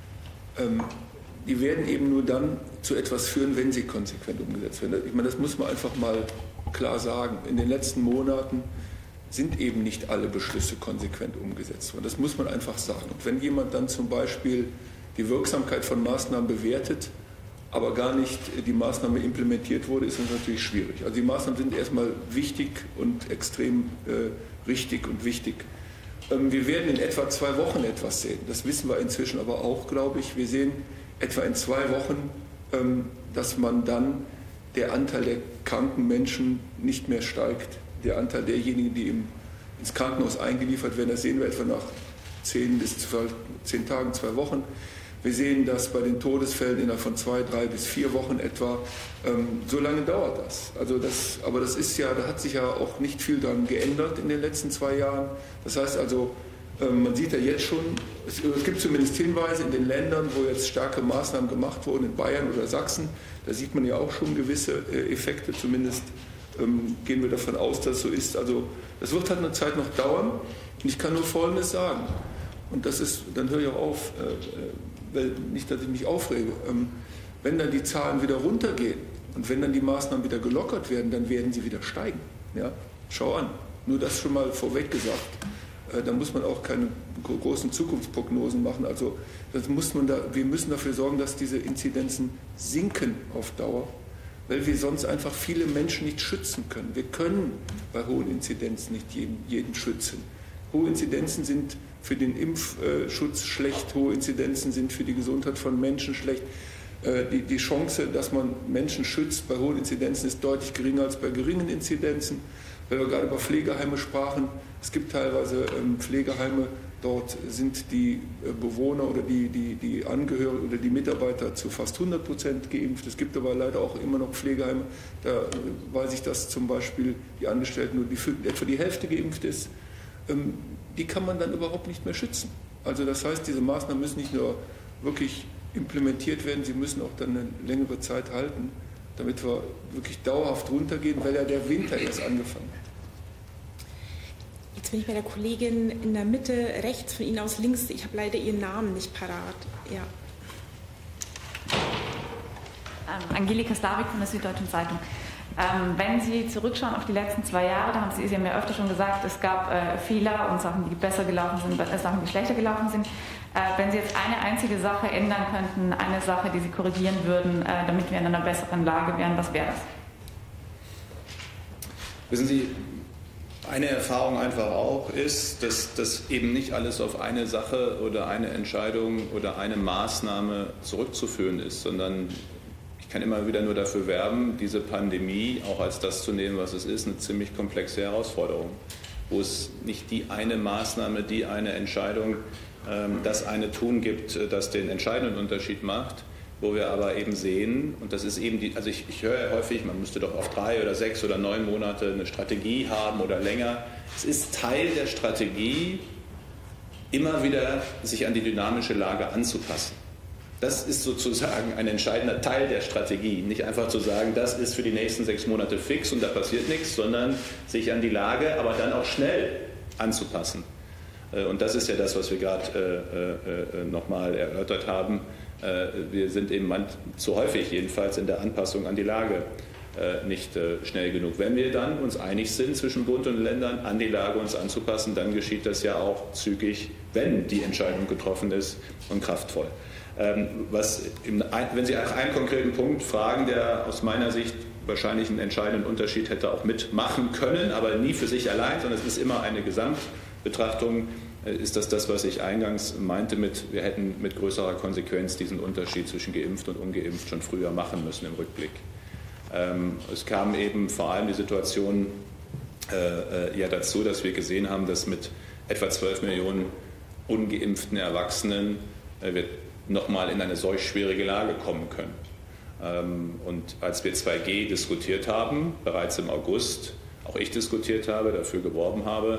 C: die werden eben nur dann zu etwas führen, wenn sie konsequent umgesetzt werden. Ich meine, das muss man einfach mal klar sagen. In den letzten Monaten sind eben nicht alle Beschlüsse konsequent umgesetzt worden. Das muss man einfach sagen. Und wenn jemand dann zum Beispiel die Wirksamkeit von Maßnahmen bewertet, aber gar nicht die Maßnahme implementiert wurde, ist das natürlich schwierig. Also die Maßnahmen sind erstmal wichtig und extrem richtig und wichtig. Wir werden in etwa 2 Wochen etwas sehen. Das wissen wir inzwischen aber auch, glaube ich. Wir sehen etwa in 2 Wochen, dass man dann der Anteil der kranken Menschen nicht mehr steigt. Der Anteil derjenigen, die ins Krankenhaus eingeliefert werden, das sehen wir etwa nach 10 Tagen, 2 Wochen. Wir sehen das bei den Todesfällen innerhalb von 2, 3 bis 4 Wochen etwa. So lange dauert das. Aber das ist ja, da hat sich ja auch nicht viel daran geändert in den letzten 2 Jahren. Das heißt also, man sieht ja jetzt schon, es gibt zumindest Hinweise in den Ländern, wo jetzt starke Maßnahmen gemacht wurden, in Bayern oder Sachsen, da sieht man ja auch schon gewisse Effekte, zumindest gehen wir davon aus, dass es so ist. Also das wird halt eine Zeit noch dauern, Und ich kann nur Folgendes sagen, und das ist, dann höre ich auch auf, nicht, dass ich mich aufrege, wenn dann die Zahlen wieder runtergehen und wenn dann die Maßnahmen wieder gelockert werden, dann werden sie wieder steigen. Ja? Schau an, nur das schon mal vorweg gesagt. Da muss man auch keine großen Zukunftsprognosen machen. Also wir müssen dafür sorgen, dass diese Inzidenzen sinken auf Dauer, weil wir sonst einfach viele Menschen nicht schützen können. Wir können bei hohen Inzidenzen nicht jeden schützen. Hohe Inzidenzen sind für den Impfschutz schlecht, hohe Inzidenzen sind für die Gesundheit von Menschen schlecht. Die Chance, dass man Menschen schützt bei hohen Inzidenzen, ist deutlich geringer als bei geringen Inzidenzen. Weil wir gerade über Pflegeheime sprachen, es gibt teilweise Pflegeheime, dort sind die Bewohner oder die Angehörigen oder die Mitarbeiter zu fast 100% geimpft. Es gibt aber leider auch immer noch Pflegeheime, da weiß ich, dass zum Beispiel die Angestellten nur etwa die Hälfte geimpft ist. Die kann man dann überhaupt nicht mehr schützen. Also das heißt, diese Maßnahmen müssen nicht nur wirklich implementiert werden, sie müssen auch dann eine längere Zeit halten, damit wir wirklich dauerhaft runtergehen, weil ja der Winter erst angefangen hat.
B: Jetzt bin ich bei der Kollegin in der Mitte, rechts von Ihnen aus links. Ich habe leider Ihren Namen nicht parat. Ja.
G: Angelika Slavik von der Süddeutschen Zeitung. Wenn Sie zurückschauen auf die letzten 2 Jahre, da haben Sie ja mir öfter schon gesagt, es gab Fehler und Sachen, die besser gelaufen sind, Sachen, die schlechter gelaufen sind. Wenn Sie jetzt eine einzige Sache ändern könnten, eine Sache, die Sie korrigieren würden, damit wir in einer besseren Lage wären, was wäre das?
A: Wissen Sie, eine Erfahrung einfach auch ist, dass das eben nicht alles auf eine Sache oder eine Entscheidung oder eine Maßnahme zurückzuführen ist, sondern ich kann immer wieder nur dafür werben, diese Pandemie auch als das zu nehmen, was es ist, eine ziemlich komplexe Herausforderung, wo es nicht die eine Maßnahme, die eine Entscheidung, das eine Tun gibt, das den entscheidenden Unterschied macht, wo wir aber eben sehen, und das ist eben also ich höre ja häufig, man müsste doch auf 3 oder 6 oder 9 Monate eine Strategie haben oder länger. Es ist Teil der Strategie, immer wieder sich an die dynamische Lage anzupassen. Das ist sozusagen ein entscheidender Teil der Strategie. Nicht einfach zu sagen, das ist für die nächsten 6 Monate fix und da passiert nichts, sondern sich an die Lage, aber dann auch schnell anzupassen. Und das ist ja das, was wir gerade nochmal erörtert haben. Wir sind eben zu häufig jedenfalls in der Anpassung an die Lage nicht schnell genug. Wenn wir dann uns einig sind zwischen Bund und Ländern, an die Lage uns anzupassen, dann geschieht das ja auch zügig, wenn die Entscheidung getroffen ist und kraftvoll. Wenn Sie nach einem konkreten Punkt fragen, der aus meiner Sicht wahrscheinlich einen entscheidenden Unterschied hätte auch mitmachen können, aber nie für sich allein, sondern es ist immer eine Gesamtbetrachtung, ist das, was ich eingangs meinte, wir hätten mit größerer Konsequenz diesen Unterschied zwischen geimpft und ungeimpft schon früher machen müssen im Rückblick. Es kam eben vor allem die Situation ja dazu, dass wir gesehen haben, dass mit etwa 12 Millionen ungeimpften Erwachsenen wir nochmal in eine solch schwierige Lage kommen können. Und als wir 2G diskutiert haben, bereits im August, auch ich diskutiert habe, dafür geworben habe,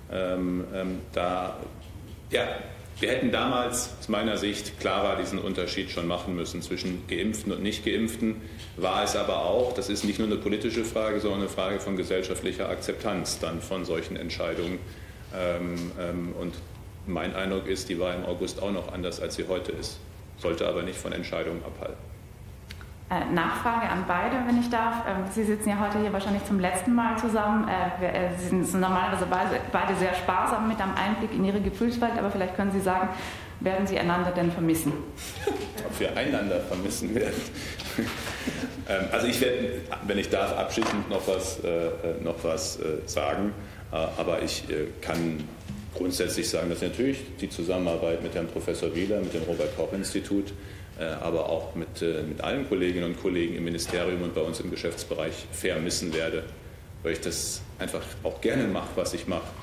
A: wir hätten damals aus meiner Sicht klarer diesen Unterschied schon machen müssen zwischen Geimpften und Nicht-Geimpften. War es aber auch, das ist nicht nur eine politische Frage, sondern eine Frage von gesellschaftlicher Akzeptanz dann von solchen Entscheidungen. Und mein Eindruck ist, die war im August auch noch anders, als sie heute ist. Sollte aber nicht von Entscheidungen abhalten.
G: Nachfrage an beide, wenn ich darf. Sie sitzen ja heute hier wahrscheinlich zum letzten Mal zusammen. Sie sind normalerweise beide sehr sparsam mit einem Einblick in Ihre Gefühlswelt, aber vielleicht können Sie sagen, werden Sie einander denn vermissen?
A: Ob wir einander vermissen werden? Also ich werde, wenn ich darf, abschließend noch was sagen, aber ich kann grundsätzlich sagen, dass natürlich die Zusammenarbeit mit Herrn Professor Wieler, mit dem Robert-Koch-Institut, aber auch mit allen Kolleginnen und Kollegen im Ministerium und bei uns im Geschäftsbereich vermissen werde, weil ich das einfach auch gerne mache, was ich mache,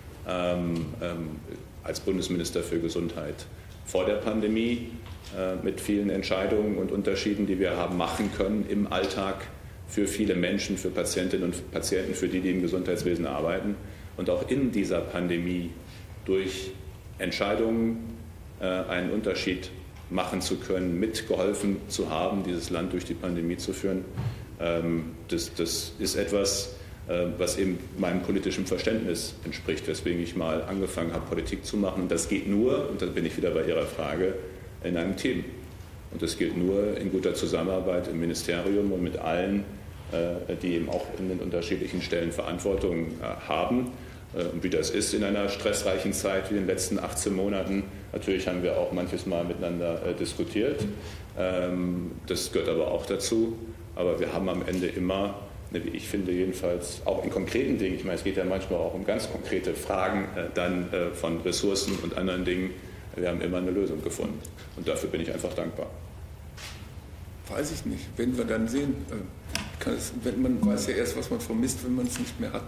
A: als Bundesminister für Gesundheit vor der Pandemie, mit vielen Entscheidungen und Unterschieden, die wir haben machen können im Alltag für viele Menschen, für Patientinnen und Patienten, für die im Gesundheitswesen arbeiten, und auch in dieser Pandemie durch Entscheidungen einen Unterschied machen zu können, mitgeholfen zu haben, dieses Land durch die Pandemie zu führen. Das ist etwas, was eben meinem politischen Verständnis entspricht, weswegen ich mal angefangen habe, Politik zu machen. Und das geht nur, und dann bin ich wieder bei Ihrer Frage, in einem Team. Und das gilt nur in guter Zusammenarbeit im Ministerium und mit allen, die eben auch in den unterschiedlichen Stellen Verantwortung haben. Und wie das ist in einer stressreichen Zeit wie in den letzten 18 Monaten. Natürlich haben wir auch manches Mal miteinander diskutiert. Das gehört aber auch dazu. Aber wir haben am Ende immer, wie ich finde jedenfalls, auch in konkreten Dingen, ich meine, es geht ja manchmal auch um ganz konkrete Fragen dann von Ressourcen und anderen Dingen, wir haben immer eine Lösung gefunden. Und dafür bin ich einfach dankbar.
C: Weiß ich nicht. Wenn wir dann sehen, man weiß ja erst, was man vermisst, wenn man es nicht mehr hat.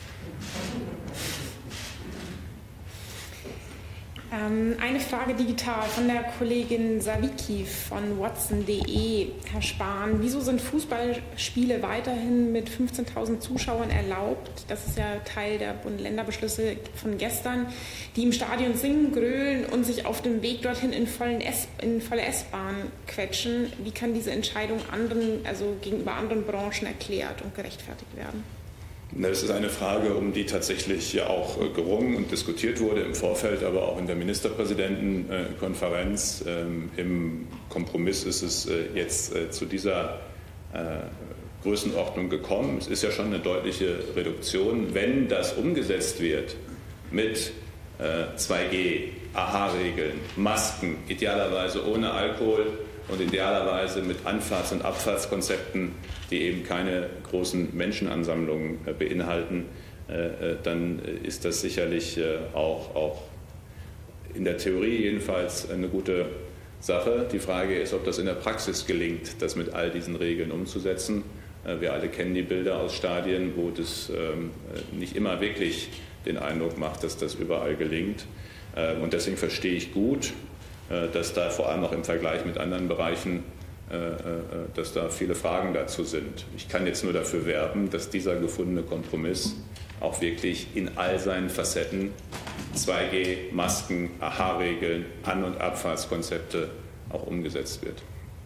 B: Eine Frage digital von der Kollegin Savicki von watson.de. Herr Spahn, wieso sind Fußballspiele weiterhin mit 15.000 Zuschauern erlaubt? Das ist ja Teil der Bund-Länder-Beschlüsse von gestern, die im Stadion singen, grölen und sich auf dem Weg dorthin in volle S-Bahn quetschen. Wie kann diese Entscheidung gegenüber anderen Branchen erklärt und gerechtfertigt werden?
A: Das ist eine Frage, um die tatsächlich ja auch gerungen und diskutiert wurde im Vorfeld, aber auch in der Ministerpräsidentenkonferenz. Im Kompromiss ist es jetzt zu dieser Größenordnung gekommen. Es ist ja schon eine deutliche Reduktion. Wenn das umgesetzt wird mit 2G, AHA-Regeln, Masken, idealerweise ohne Alkohol und idealerweise mit Anfahrts- und Abfahrtskonzepten, die eben keine großen Menschenansammlungen beinhalten, dann ist das sicherlich auch in der Theorie jedenfalls eine gute Sache. Die Frage ist, ob das in der Praxis gelingt, das mit all diesen Regeln umzusetzen. Wir alle kennen die Bilder aus Stadien, wo das nicht immer wirklich den Eindruck macht, dass das überall gelingt. Und deswegen verstehe ich gut, dass da vor allem auch im Vergleich mit anderen Bereichen, dass da viele Fragen dazu sind. Ich kann jetzt nur dafür werben, dass dieser gefundene Kompromiss auch wirklich in all seinen Facetten, 2G, Masken, AHA-Regeln, An- und Abfahrtskonzepte auch umgesetzt wird.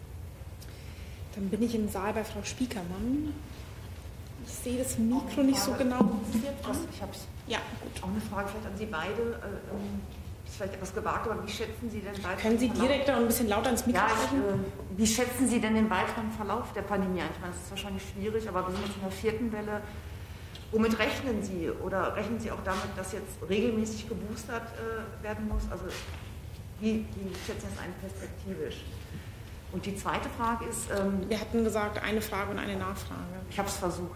B: Dann bin ich im Saal bei Frau Spiekermann. Ich sehe das Mikro nicht so genau.
H: Ich habe
B: ja, gut.
H: auch eine Frage vielleicht an Sie beide. Ist vielleicht etwas gewagt, aber wie schätzen Sie den weiteren
B: Können Sie direkter und ein bisschen lauter ins Mikro sprechen?
H: Wie schätzen Sie denn den weiteren Verlauf der Pandemie ein? Ich meine, das ist wahrscheinlich schwierig, aber wir sind jetzt in der 4. Welle. Womit rechnen Sie? Oder rechnen Sie auch damit, dass jetzt regelmäßig geboostert werden muss? Also wie schätzen Sie das ein perspektivisch? Und die zweite Frage ist...
B: wir hatten gesagt, eine Frage und eine Nachfrage.
H: Ich habe es versucht.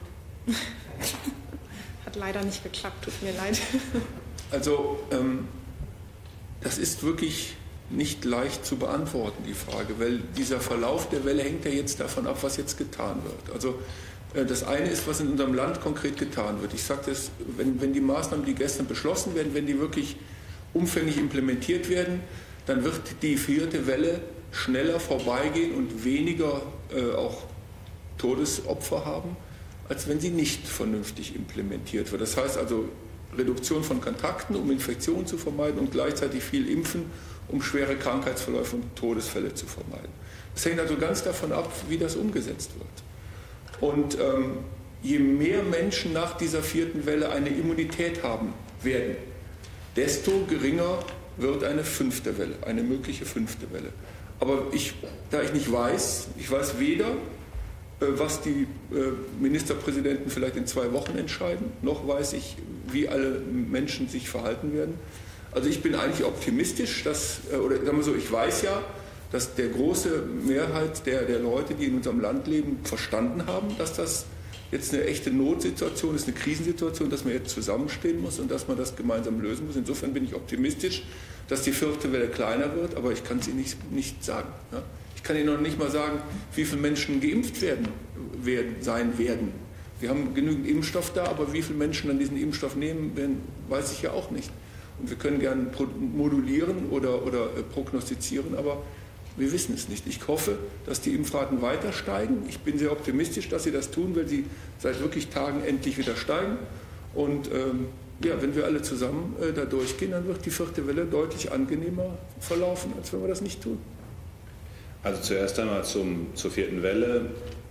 B: Hat leider nicht geklappt, tut mir leid.
C: Also das ist wirklich nicht leicht zu beantworten, die Frage, weil dieser Verlauf der Welle hängt ja jetzt davon ab, was jetzt getan wird. Also das eine ist, was in unserem Land konkret getan wird. Ich sage das, wenn die Maßnahmen, die gestern beschlossen werden, wenn die wirklich umfänglich implementiert werden, dann wird die 4. Welle schneller vorbeigehen und weniger auch Todesopfer haben, als wenn sie nicht vernünftig implementiert wird. Das heißt also Reduktion von Kontakten, um Infektionen zu vermeiden und gleichzeitig viel impfen, um schwere Krankheitsverläufe und Todesfälle zu vermeiden. Das hängt also ganz davon ab, wie das umgesetzt wird. Und je mehr Menschen nach dieser 4. Welle eine Immunität haben werden, desto geringer wird eine 5. Welle, eine mögliche 5. Welle. Aber da ich nicht weiß, ich weiß weder, was die Ministerpräsidenten vielleicht in 2 Wochen entscheiden, noch weiß ich, wie alle Menschen sich verhalten werden. Also ich bin eigentlich optimistisch, oder sagen wir so, ich weiß ja, dass der große Mehrheit der Leute, die in unserem Land leben, verstanden haben, dass das jetzt eine echte Notsituation ist, eine Krisensituation, dass man jetzt zusammenstehen muss und dass man das gemeinsam lösen muss. Insofern bin ich optimistisch, dass die 4. Welle kleiner wird, aber ich kann es Ihnen nicht sagen. Ja? Ich kann Ihnen noch nicht mal sagen, wie viele Menschen geimpft sein werden. Wir haben genügend Impfstoff da, aber wie viele Menschen dann diesen Impfstoff nehmen werden, weiß ich ja auch nicht. Und wir können gerne modulieren oder prognostizieren, aber wir wissen es nicht. Ich hoffe, dass die Impfraten weiter steigen. Ich bin sehr optimistisch, dass sie das tun, weil sie seit wirklich Tagen endlich wieder steigen. Und wenn wir alle zusammen da durchgehen, dann wird die 4. Welle deutlich angenehmer verlaufen, als wenn wir das nicht tun.
A: Also zuerst einmal zur 4. Welle.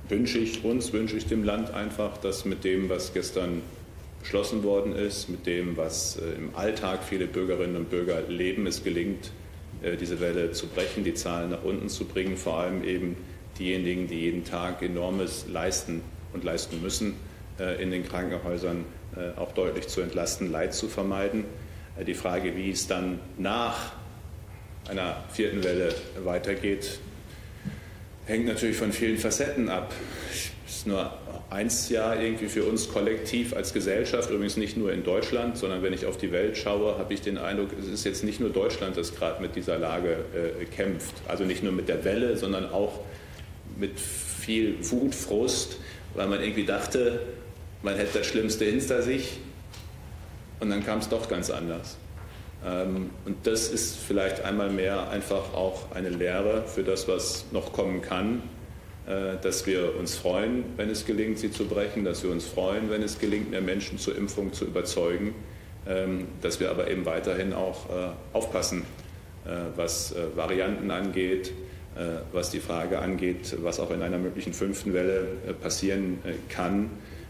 A: wünsche ich dem Land einfach, dass mit dem, was gestern beschlossen worden ist, mit dem, was im Alltag viele Bürgerinnen und Bürger leben, es gelingt, diese Welle zu brechen, die Zahlen nach unten zu bringen, vor allem eben diejenigen, die jeden Tag Enormes leisten und leisten müssen, in den Krankenhäusern auch deutlich zu entlasten, Leid zu vermeiden. Die Frage, wie es dann nach einer 4. Welle weitergeht, hängt natürlich von vielen Facetten ab. Es ist nur eins Jahr irgendwie für uns kollektiv als Gesellschaft, übrigens nicht nur in Deutschland, sondern wenn ich auf die Welt schaue, habe ich den Eindruck, es ist jetzt nicht nur Deutschland, das gerade mit dieser Lage kämpft. Also nicht nur mit der Welle, sondern auch mit viel Wut, Frust, weil man irgendwie dachte, man hätte das Schlimmste hinter sich und dann kam es doch ganz anders. Und das ist vielleicht einmal mehr einfach auch eine Lehre für das, was noch kommen kann, dass wir uns freuen, wenn es gelingt, sie zu brechen, dass wir uns freuen, wenn es gelingt, mehr Menschen zur Impfung zu überzeugen, dass wir aber eben weiterhin auch aufpassen, was Varianten angeht, was die Frage angeht, was auch in einer möglichen 5. Welle passieren kann.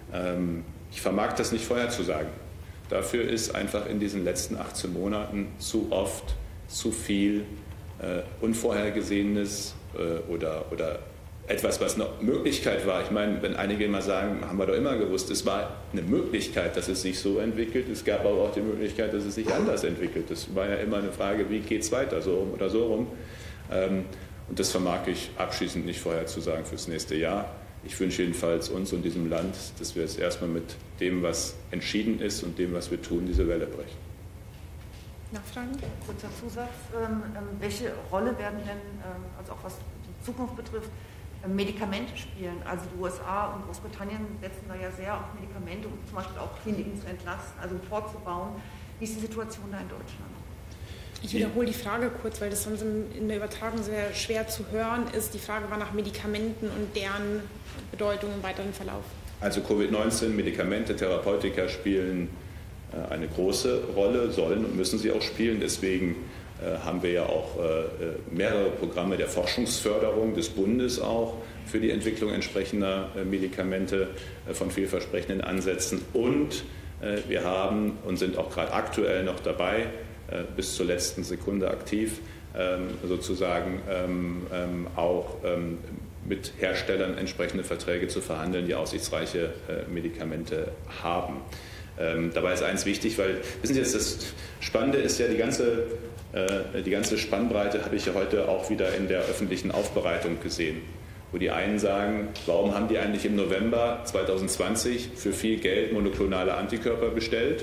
A: Ich vermag das nicht vorherzusagen. Dafür ist einfach in diesen letzten 18 Monaten zu oft, zu viel Unvorhergesehenes oder etwas, was eine Möglichkeit war. Ich meine, wenn einige immer sagen, haben wir doch immer gewusst, es war eine Möglichkeit, dass es sich so entwickelt. Es gab aber auch die Möglichkeit, dass es sich anders entwickelt. Das war ja immer eine Frage, wie geht es weiter, so rum oder so rum. Und das vermag ich abschließend nicht vorherzusagen fürs nächste Jahr. Ich wünsche jedenfalls uns und diesem Land, dass wir jetzt erstmal mit dem, was entschieden ist und dem, was wir tun, diese Welle brechen.
H: Nachfragen? Kurzer Zusatz. Welche Rolle werden denn, also auch was die Zukunft betrifft, Medikamente spielen? Also die USA und Großbritannien setzen da ja sehr auf Medikamente, um zum Beispiel auch Kliniken zu entlasten, also fortzubauen. Wie ist die Situation da in Deutschland?
B: Ich wiederhole die Frage kurz, weil das sonst in der Übertragung sehr schwer zu hören ist. Die Frage war nach Medikamenten und deren Bedeutung im weiteren Verlauf.
A: Also Covid-19, Medikamente, Therapeutika spielen eine große Rolle, sollen und müssen sie auch spielen. Deswegen haben wir ja auch mehrere Programme der Forschungsförderung des Bundes auch für die Entwicklung entsprechender Medikamente von vielversprechenden Ansätzen. Und wir haben und sind auch gerade aktuell noch dabei, bis zur letzten Sekunde aktiv, sozusagen auch mit Herstellern entsprechende Verträge zu verhandeln, die aussichtsreiche Medikamente haben. Dabei ist eins wichtig, weil, wissen Sie, das Spannende ist ja, die ganze Spannbreite habe ich ja heute auch wieder in der öffentlichen Aufbereitung gesehen, wo die einen sagen, warum haben die eigentlich im November 2020 für viel Geld monoklonale Antikörper bestellt?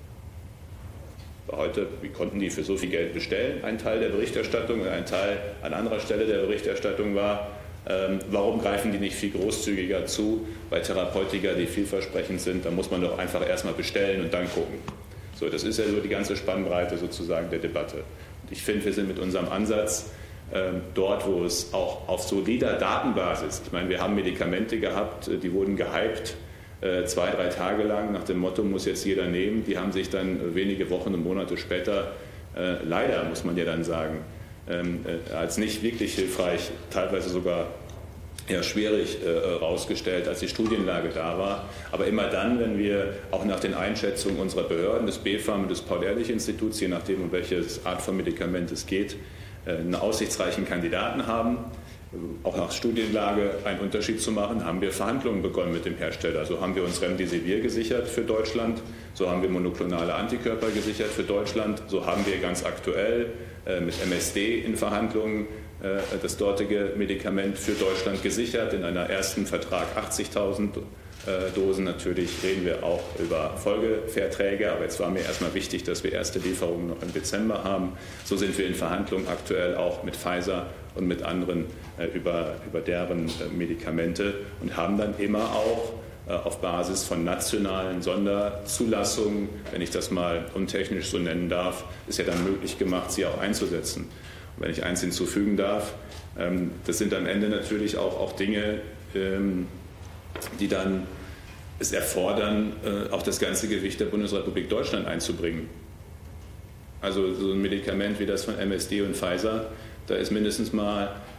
A: Heute, wie konnten die für so viel Geld bestellen? Ein Teil der Berichterstattung und ein Teil an anderer Stelle der Berichterstattung war, warum greifen die nicht viel großzügiger zu bei Therapeutika, die vielversprechend sind? Da muss man doch einfach erstmal bestellen und dann gucken. So, das ist ja so die ganze Spannbreite sozusagen der Debatte. Und ich finde, wir sind mit unserem Ansatz dort, wo es auch auf solider Datenbasis, ich meine, wir haben Medikamente gehabt, die wurden gehypt, 2-3 Tage lang nach dem Motto, muss jetzt jeder nehmen. Die haben sich dann wenige Wochen und Monate später, leider muss man ja dann sagen, als nicht wirklich hilfreich, teilweise sogar eher schwierig herausgestellt, als die Studienlage da war. Aber immer dann, wenn wir auch nach den Einschätzungen unserer Behörden, des BfArM und des Paul-Ehrlich-Instituts, je nachdem, um welche Art von Medikament es geht, einen aussichtsreichen Kandidaten haben, auch nach Studienlage einen Unterschied zu machen, haben wir Verhandlungen begonnen mit dem Hersteller. So haben wir uns Remdesivir gesichert für Deutschland, so haben wir monoklonale Antikörper gesichert für Deutschland, so haben wir ganz aktuell mit MSD in Verhandlungen das dortige Medikament für Deutschland gesichert. In einer ersten Vertrag 80.000 Dosen. Natürlich reden wir auch über Folgeverträge, aber jetzt war mir erstmal wichtig, dass wir erste Lieferungen noch im Dezember haben. So sind wir in Verhandlungen aktuell auch mit Pfizer und mit anderen über deren Medikamente und haben dann immer auch auf Basis von nationalen Sonderzulassungen, wenn ich das mal untechnisch so nennen darf, ist ja dann möglich gemacht, sie auch einzusetzen. Und wenn ich eins hinzufügen darf, das sind am Ende natürlich auch Dinge, die dann es erfordern, auch das ganze Gewicht der Bundesrepublik Deutschland einzubringen. Also so ein Medikament wie das von MSD und Pfizer, da ist mindestens mal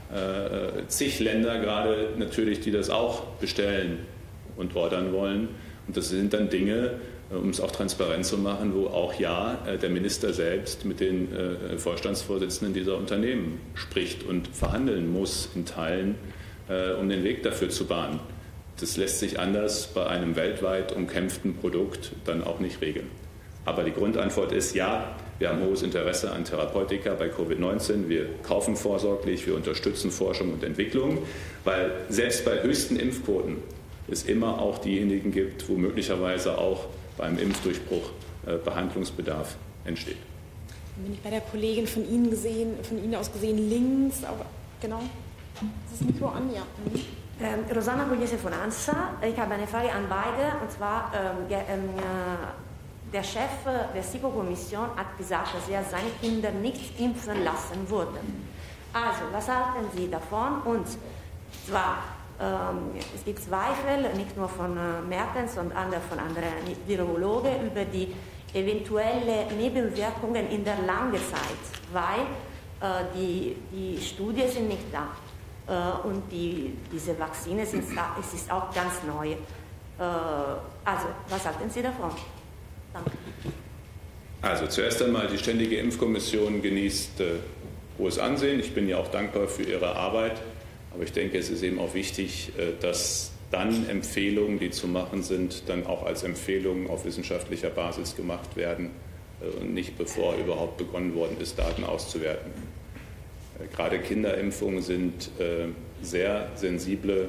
A: zig Länder gerade natürlich, die das auch bestellen und ordern wollen. Und das sind dann Dinge, um es auch transparent zu machen, wo auch der Minister selbst mit den Vorstandsvorsitzenden dieser Unternehmen spricht und verhandeln muss in Teilen, um den Weg dafür zu bahnen. Das lässt sich anders bei einem weltweit umkämpften Produkt dann auch nicht regeln. Aber die Grundantwort ist ja, wir haben hohes Interesse an Therapeutika bei Covid-19. Wir kaufen vorsorglich, wir unterstützen Forschung und Entwicklung, weil selbst bei höchsten Impfquoten es immer auch diejenigen gibt, wo möglicherweise auch beim Impfdurchbruch Behandlungsbedarf entsteht.
B: Bin ich bei der Kollegin von Ihnen aus gesehen, links, aber genau. Das ist Mikro an, ja.
I: Rosanna Pugliese von ANSA. Ich habe eine Frage an beide, und zwar der Chef der STIKO-Kommission hat gesagt, dass er seine Kinder nicht impfen lassen würde. Also, was halten Sie davon? Und zwar, es gibt Zweifel, nicht nur von Mertens, sondern von anderen Virologen, über die eventuelle Nebenwirkungen in der langen Zeit, weil die Studien sind nicht da und diese Vakzine es ist auch ganz neu. Also, was halten Sie davon? Danke.
A: Also zuerst einmal, die Ständige Impfkommission genießt hohes Ansehen. Ich bin ja auch dankbar für Ihre Arbeit. Aber ich denke, es ist eben auch wichtig, dass dann Empfehlungen, die zu machen sind, dann auch als Empfehlungen auf wissenschaftlicher Basis gemacht werden und nicht bevor überhaupt begonnen worden ist, Daten auszuwerten. Gerade Kinderimpfungen sind eine sehr sensible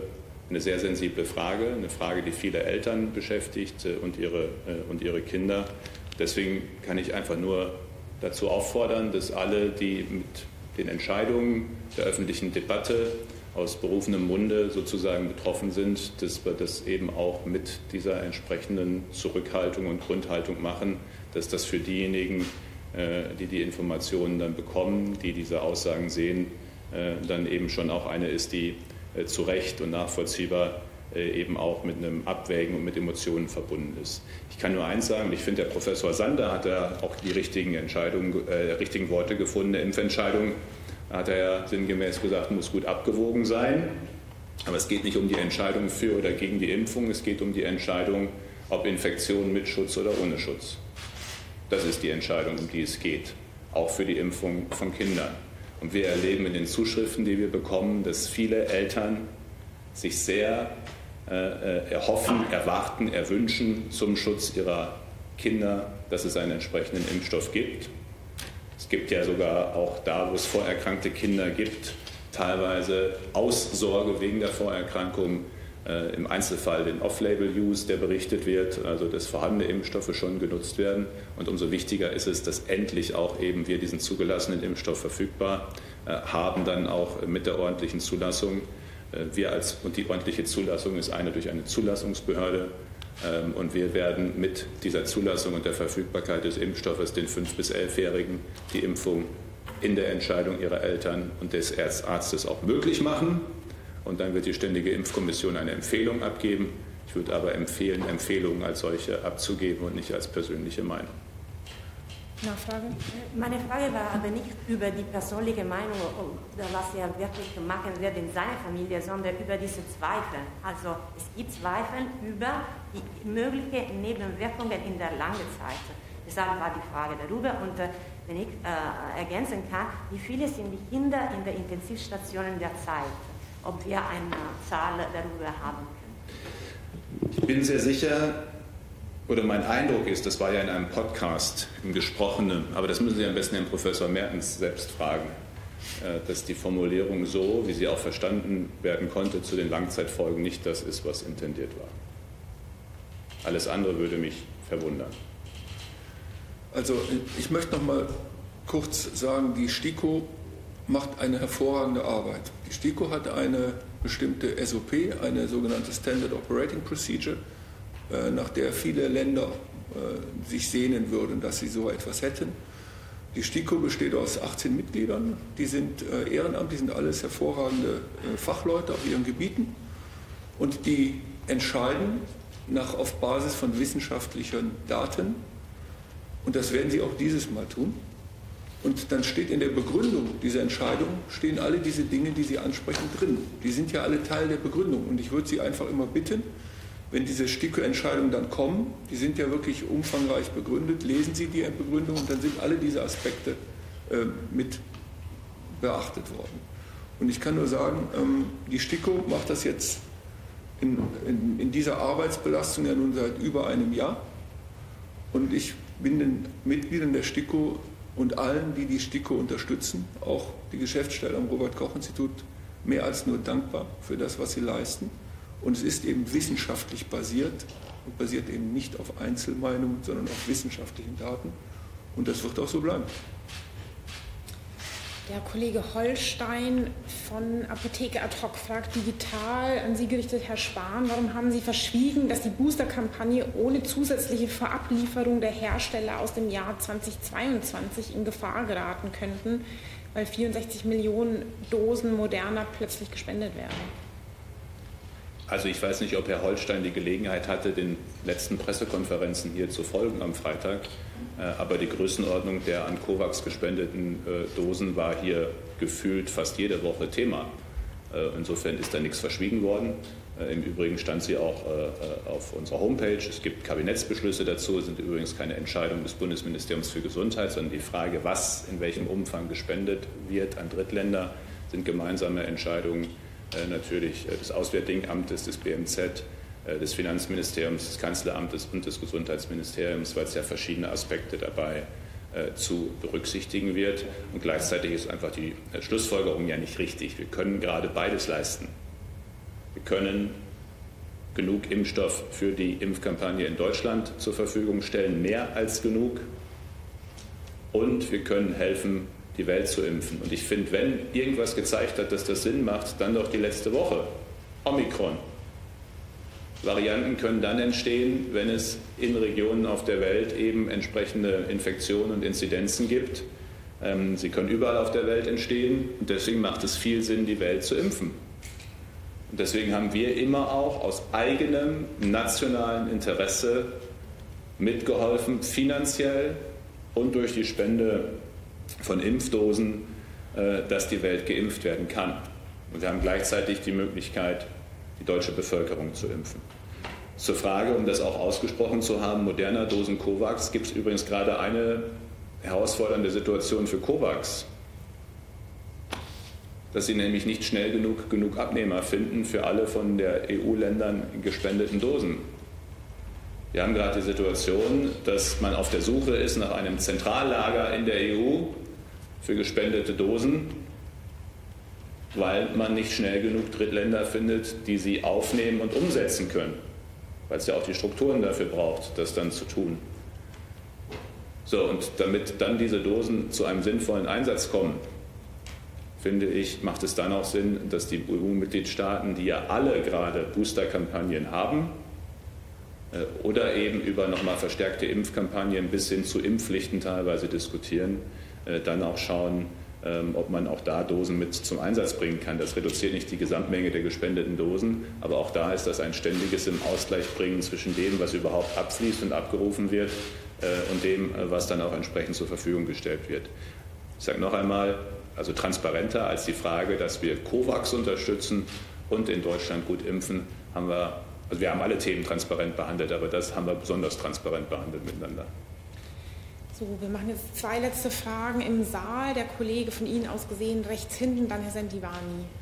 A: Frage, eine Frage, die viele Eltern beschäftigt und ihre Kinder. Deswegen kann ich einfach nur dazu auffordern, dass alle, die mit den Entscheidungen der öffentlichen Debatte aus berufenem Munde sozusagen betroffen sind, dass wir das eben auch mit dieser entsprechenden Zurückhaltung und Grundhaltung machen, dass das für diejenigen, die die Informationen dann bekommen, die diese Aussagen sehen, dann eben schon auch eine ist, die zu Recht und nachvollziehbar eben auch mit einem Abwägen und mit Emotionen verbunden ist. Ich kann nur eins sagen, ich finde, der Professor Sander hat da auch die richtigen Worte gefunden. Eine Impfentscheidung, hat er ja sinngemäß gesagt, muss gut abgewogen sein. Aber es geht nicht um die Entscheidung für oder gegen die Impfung, es geht um die Entscheidung, ob Infektion mit Schutz oder ohne Schutz. Das ist die Entscheidung, um die es geht, auch für die Impfung von Kindern. Und wir erleben in den Zuschriften, die wir bekommen, dass viele Eltern sich sehr erhoffen, erwarten, erwünschen zum Schutz ihrer Kinder, dass es einen entsprechenden Impfstoff gibt. Es gibt ja sogar auch da, wo es vorerkrankte Kinder gibt, teilweise aus Sorge wegen der Vorerkrankung im Einzelfall den Off-Label-Use, der berichtet wird, also dass vorhandene Impfstoffe schon genutzt werden. Und umso wichtiger ist es, dass endlich auch eben wir diesen zugelassenen Impfstoff verfügbar haben, dann auch mit der ordentlichen Zulassung. Und die ordentliche Zulassung ist durch eine Zulassungsbehörde. Und wir werden mit dieser Zulassung und der Verfügbarkeit des Impfstoffes den 5- bis 11-Jährigen die Impfung in der Entscheidung ihrer Eltern und des Arztes auch möglich machen. Und dann wird die Ständige Impfkommission eine Empfehlung abgeben. Ich würde aber empfehlen, Empfehlungen als solche abzugeben und nicht als persönliche Meinung.
B: Nachfrage?
I: Meine Frage war aber nicht über die persönliche Meinung, was er wirklich machen wird in seiner Familie, sondern über diese Zweifel. Also es gibt Zweifel über die möglichen Nebenwirkungen in der langen Zeit. Deshalb war die Frage darüber. Und wenn ich ergänzen kann, wie viele sind die Kinder in der Intensivstationen derzeit? Ob wir eine Zahl darüber haben können?
A: Ich bin sehr sicher, oder mein Eindruck ist, das war ja in einem Podcast im Gesprochenen, aber das müssen Sie am besten Herrn Professor Mertens selbst fragen, dass die Formulierung so, wie sie auch verstanden werden konnte, zu den Langzeitfolgen nicht das ist, was intendiert war. Alles andere würde mich verwundern.
C: Also ich möchte noch mal kurz sagen, die STIKO macht eine hervorragende Arbeit. Die STIKO hat eine bestimmte SOP, eine sogenannte Standard Operating Procedure, nach der viele Länder sich sehnen würden, dass sie so etwas hätten. Die STIKO besteht aus 18 Mitgliedern, die sind ehrenamtlich, sind alles hervorragende Fachleute auf ihren Gebieten und die entscheiden auf Basis von wissenschaftlichen Daten, und das werden sie auch dieses Mal tun, Und dann steht in der Begründung dieser Entscheidung, stehen alle diese Dinge, die Sie ansprechen, drin. Die sind ja alle Teil der Begründung. Und ich würde Sie einfach immer bitten, wenn diese STIKO-Entscheidungen dann kommen, die sind ja wirklich umfangreich begründet, lesen Sie die Begründung und dann sind alle diese Aspekte mit beachtet worden. Und ich kann nur sagen, die STIKO macht das jetzt in dieser Arbeitsbelastung ja nun seit über einem Jahr. Und ich bin den Mitgliedern der STIKO und allen, die die STIKO unterstützen, auch die Geschäftsstelle am Robert-Koch-Institut, mehr als nur dankbar für das, was sie leisten. Und es ist eben wissenschaftlich basiert und basiert eben nicht auf Einzelmeinungen, sondern auf wissenschaftlichen Daten. Und das wird auch so bleiben.
B: Der Kollege Holstein von Apotheke ad hoc fragt digital an Sie gerichtet, Herr Spahn, warum haben Sie verschwiegen, dass die Boosterkampagne ohne zusätzliche Vorablieferung der Hersteller aus dem Jahr 2022 in Gefahr geraten könnten, weil 64 Millionen Dosen Moderna plötzlich gespendet werden?
A: Also ich weiß nicht, ob Herr Holstein die Gelegenheit hatte, den letzten Pressekonferenzen hier zu folgen am Freitag, aber die Größenordnung der an COVAX gespendeten Dosen war hier gefühlt fast jede Woche Thema. Insofern ist da nichts verschwiegen worden. Im Übrigen stand sie auch auf unserer Homepage. Es gibt Kabinettsbeschlüsse dazu, es sind übrigens keine Entscheidungen des Bundesministeriums für Gesundheit, sondern die Frage, was in welchem Umfang gespendet wird an Drittländer, sind gemeinsame Entscheidungen natürlich des Auswärtigen Amtes, des BMZ, des Finanzministeriums, des Kanzleramtes und des Gesundheitsministeriums, weil es ja verschiedene Aspekte dabei zu berücksichtigen wird. Und gleichzeitig ist einfach die Schlussfolgerung ja nicht richtig. Wir können gerade beides leisten. Wir können genug Impfstoff für die Impfkampagne in Deutschland zur Verfügung stellen, mehr als genug. Und wir können helfen, die Welt zu impfen. Und ich finde, wenn irgendwas gezeigt hat, dass das Sinn macht, dann doch die letzte Woche. Omikron. Varianten können dann entstehen, wenn es in Regionen auf der Welt eben entsprechende Infektionen und Inzidenzen gibt. Sie können überall auf der Welt entstehen und deswegen macht es viel Sinn, die Welt zu impfen. Und deswegen haben wir immer auch aus eigenem nationalen Interesse mitgeholfen, finanziell und durch die Spende von Impfdosen, dass die Welt geimpft werden kann. Und wir haben gleichzeitig die Möglichkeit, die deutsche Bevölkerung zu impfen. Zur Frage, um das auch ausgesprochen zu haben, Moderna, Dosen COVAX, gibt es übrigens gerade eine herausfordernde Situation für COVAX, dass sie nämlich nicht schnell genug Abnehmer finden für alle von der EU-Ländern gespendeten Dosen. Wir haben gerade die Situation, dass man auf der Suche ist nach einem Zentrallager in der EU für gespendete Dosen, weil man nicht schnell genug Drittländer findet, die sie aufnehmen und umsetzen können, weil es ja auch die Strukturen dafür braucht, das dann zu tun. So, und damit dann diese Dosen zu einem sinnvollen Einsatz kommen, finde ich, macht es dann auch Sinn, dass die EU-Mitgliedstaaten, die ja alle gerade Boosterkampagnen haben, oder eben über nochmal verstärkte Impfkampagnen bis hin zu Impfpflichten teilweise diskutieren, dann auch schauen, ob man auch da Dosen mit zum Einsatz bringen kann. Das reduziert nicht die Gesamtmenge der gespendeten Dosen, aber auch da ist das ein ständiges im Ausgleich bringen zwischen dem, was überhaupt abfließt und abgerufen wird und dem, was dann auch entsprechend zur Verfügung gestellt wird. Ich sage noch einmal, also transparenter als die Frage, dass wir COVAX unterstützen und in Deutschland gut impfen, haben wir. Also wir haben alle Themen transparent behandelt, aber das haben wir besonders transparent behandelt miteinander.
B: So, wir machen jetzt 2 letzte Fragen im Saal. Der Kollege von Ihnen aus gesehen rechts hinten, dann Herr Sentivani.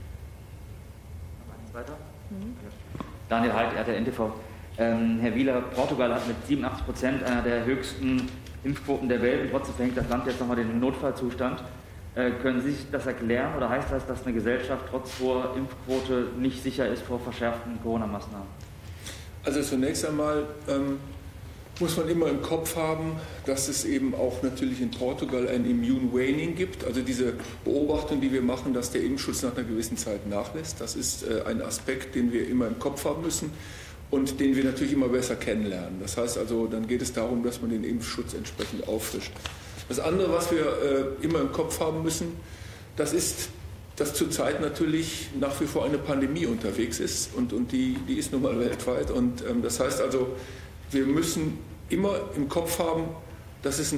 J: Weiter? Daniel Heid, RTL NTV. Herr Wieler, Portugal hat mit 87% einer der höchsten Impfquoten der Welt und trotzdem verhängt das Land jetzt nochmal den Notfallzustand. Können Sie sich das erklären oder heißt das, dass eine Gesellschaft trotz hoher Impfquote nicht sicher ist vor verschärften Corona-Maßnahmen?
C: Also zunächst einmal muss man immer im Kopf haben, dass es eben auch natürlich in Portugal ein Immune Waning gibt. Also diese Beobachtung, die wir machen, dass der Impfschutz nach einer gewissen Zeit nachlässt, das ist ein Aspekt, den wir immer im Kopf haben müssen und den wir natürlich immer besser kennenlernen. Das heißt also, dann geht es darum, dass man den Impfschutz entsprechend auffrischt. Das andere, was wir immer im Kopf haben müssen, das ist, dass zurzeit natürlich nach wie vor eine Pandemie unterwegs ist und die ist nun mal weltweit. Und das heißt also, wir müssen immer im Kopf haben, dass es ein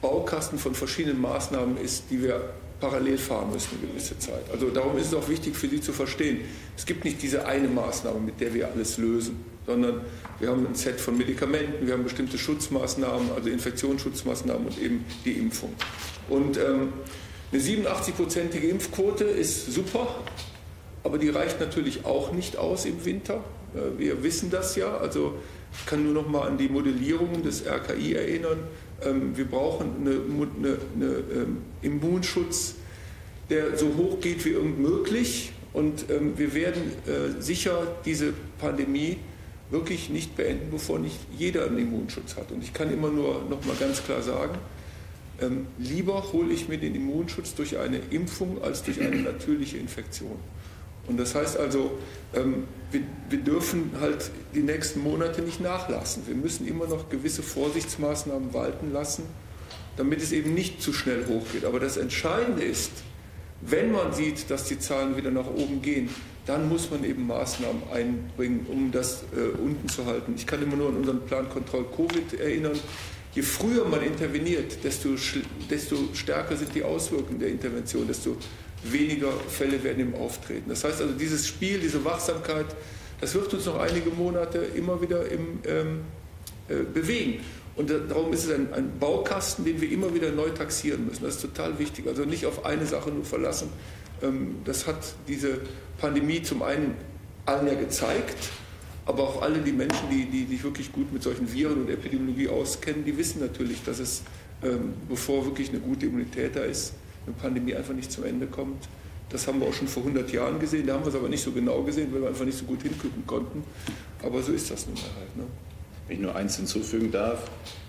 C: Baukasten von verschiedenen Maßnahmen ist, die wir parallel fahren müssen eine gewisse Zeit. Also darum ist es auch wichtig für Sie zu verstehen, es gibt nicht diese eine Maßnahme, mit der wir alles lösen, sondern wir haben ein Set von Medikamenten, wir haben bestimmte Schutzmaßnahmen, also Infektionsschutzmaßnahmen und eben die Impfung. Und eine 87-prozentige Impfquote ist super, aber die reicht natürlich auch nicht aus im Winter. Wir wissen das ja, also ich kann nur noch mal an die Modellierungen des RKI erinnern. Wir brauchen einen Immunschutz, der so hoch geht wie irgend möglich. Und wir werden sicher diese Pandemie wirklich nicht beenden, bevor nicht jeder einen Immunschutz hat. Und ich kann immer nur noch mal ganz klar sagen, lieber hole ich mir den Immunschutz durch eine Impfung als durch eine natürliche Infektion. Und das heißt also, wir dürfen halt die nächsten Monate nicht nachlassen. Wir müssen immer noch gewisse Vorsichtsmaßnahmen walten lassen, damit es eben nicht zu schnell hochgeht. Aber das Entscheidende ist, wenn man sieht, dass die Zahlen wieder nach oben gehen, dann muss man eben Maßnahmen einbringen, um das unten zu halten. Ich kann immer nur an unseren Plan Kontroll Covid erinnern. Je früher man interveniert, desto stärker sind die Auswirkungen der Intervention, desto weniger Fälle werden eben auftreten. Das heißt also, dieses Spiel, diese Wachsamkeit, das wird uns noch einige Monate immer wieder bewegen. Und darum ist es ein Baukasten, den wir immer wieder neu taxieren müssen. Das ist total wichtig. Also nicht auf eine Sache nur verlassen. Das hat diese Pandemie zum einen allen ja gezeigt, aber auch alle die Menschen, die sich wirklich gut mit solchen Viren und Epidemiologie auskennen, die wissen natürlich, dass es, bevor wirklich eine gute Immunität da ist, eine Pandemie einfach nicht zum Ende kommt. Das haben wir auch schon vor 100 Jahren gesehen, da haben wir es aber nicht so genau gesehen, weil wir einfach nicht so gut hingucken konnten. Aber so ist das nun mal halt. Ne?
A: Wenn ich nur eins hinzufügen darf,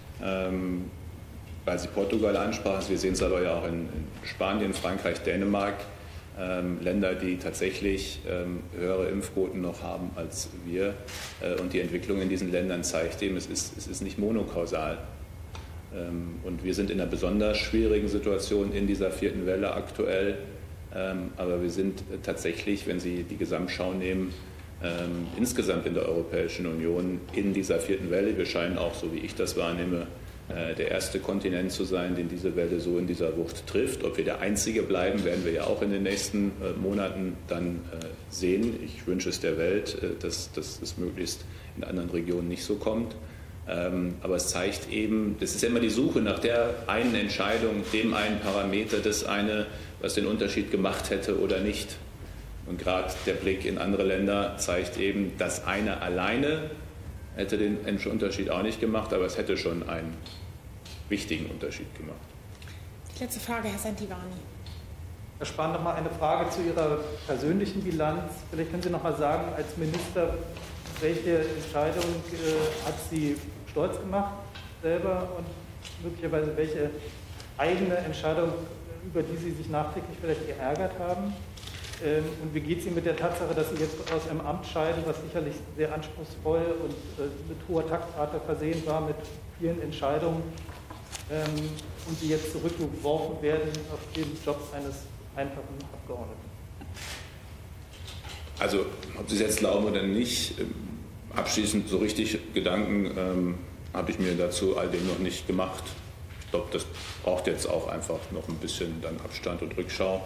A: weil Sie Portugal ansprachen, wir sehen es aber ja auch in Spanien, Frankreich, Dänemark, Länder, die tatsächlich höhere Impfquoten noch haben als wir. Und die Entwicklung in diesen Ländern zeigt eben, es ist nicht monokausal. Und wir sind in einer besonders schwierigen Situation in dieser 4. Welle aktuell. Aber wir sind tatsächlich, wenn Sie die Gesamtschau nehmen, insgesamt in der Europäischen Union in dieser 4. Welle. Wir scheinen auch, so wie ich das wahrnehme, der erste Kontinent zu sein, den diese Welle so in dieser Wucht trifft. Ob wir der Einzige bleiben, werden wir ja auch in den nächsten Monaten dann sehen. Ich wünsche es der Welt, dass es möglichst in anderen Regionen nicht so kommt. Aber es zeigt eben, das ist ja immer die Suche nach der einen Entscheidung, dem einen Parameter, das eine, was den Unterschied gemacht hätte oder nicht. Und gerade der Blick in andere Länder zeigt eben, das eine alleine hätte den Unterschied auch nicht gemacht, aber es hätte schon einen wichtigen Unterschied gemacht.
B: Die letzte Frage, Herr Santivani.
D: Herr Spahn, noch mal eine Frage zu Ihrer persönlichen Bilanz. Vielleicht können Sie noch mal sagen, als Minister, welche Entscheidung hat Sie stolz gemacht selber und möglicherweise welche eigene Entscheidung, über die Sie sich nachträglich vielleicht geärgert haben? Und wie geht es Ihnen mit der Tatsache, dass Sie jetzt aus Ihrem Amt scheiden, was sicherlich sehr anspruchsvoll und mit hoher Taktrate versehen war, mit vielen Entscheidungen, und Sie jetzt zurückgeworfen werden auf den Job eines einfachen Abgeordneten?
A: Also, ob Sie es jetzt glauben oder nicht, abschließend so richtig Gedanken habe ich mir dazu all dem noch nicht gemacht. Ich glaube, das braucht jetzt auch einfach noch ein bisschen dann Abstand und Rückschau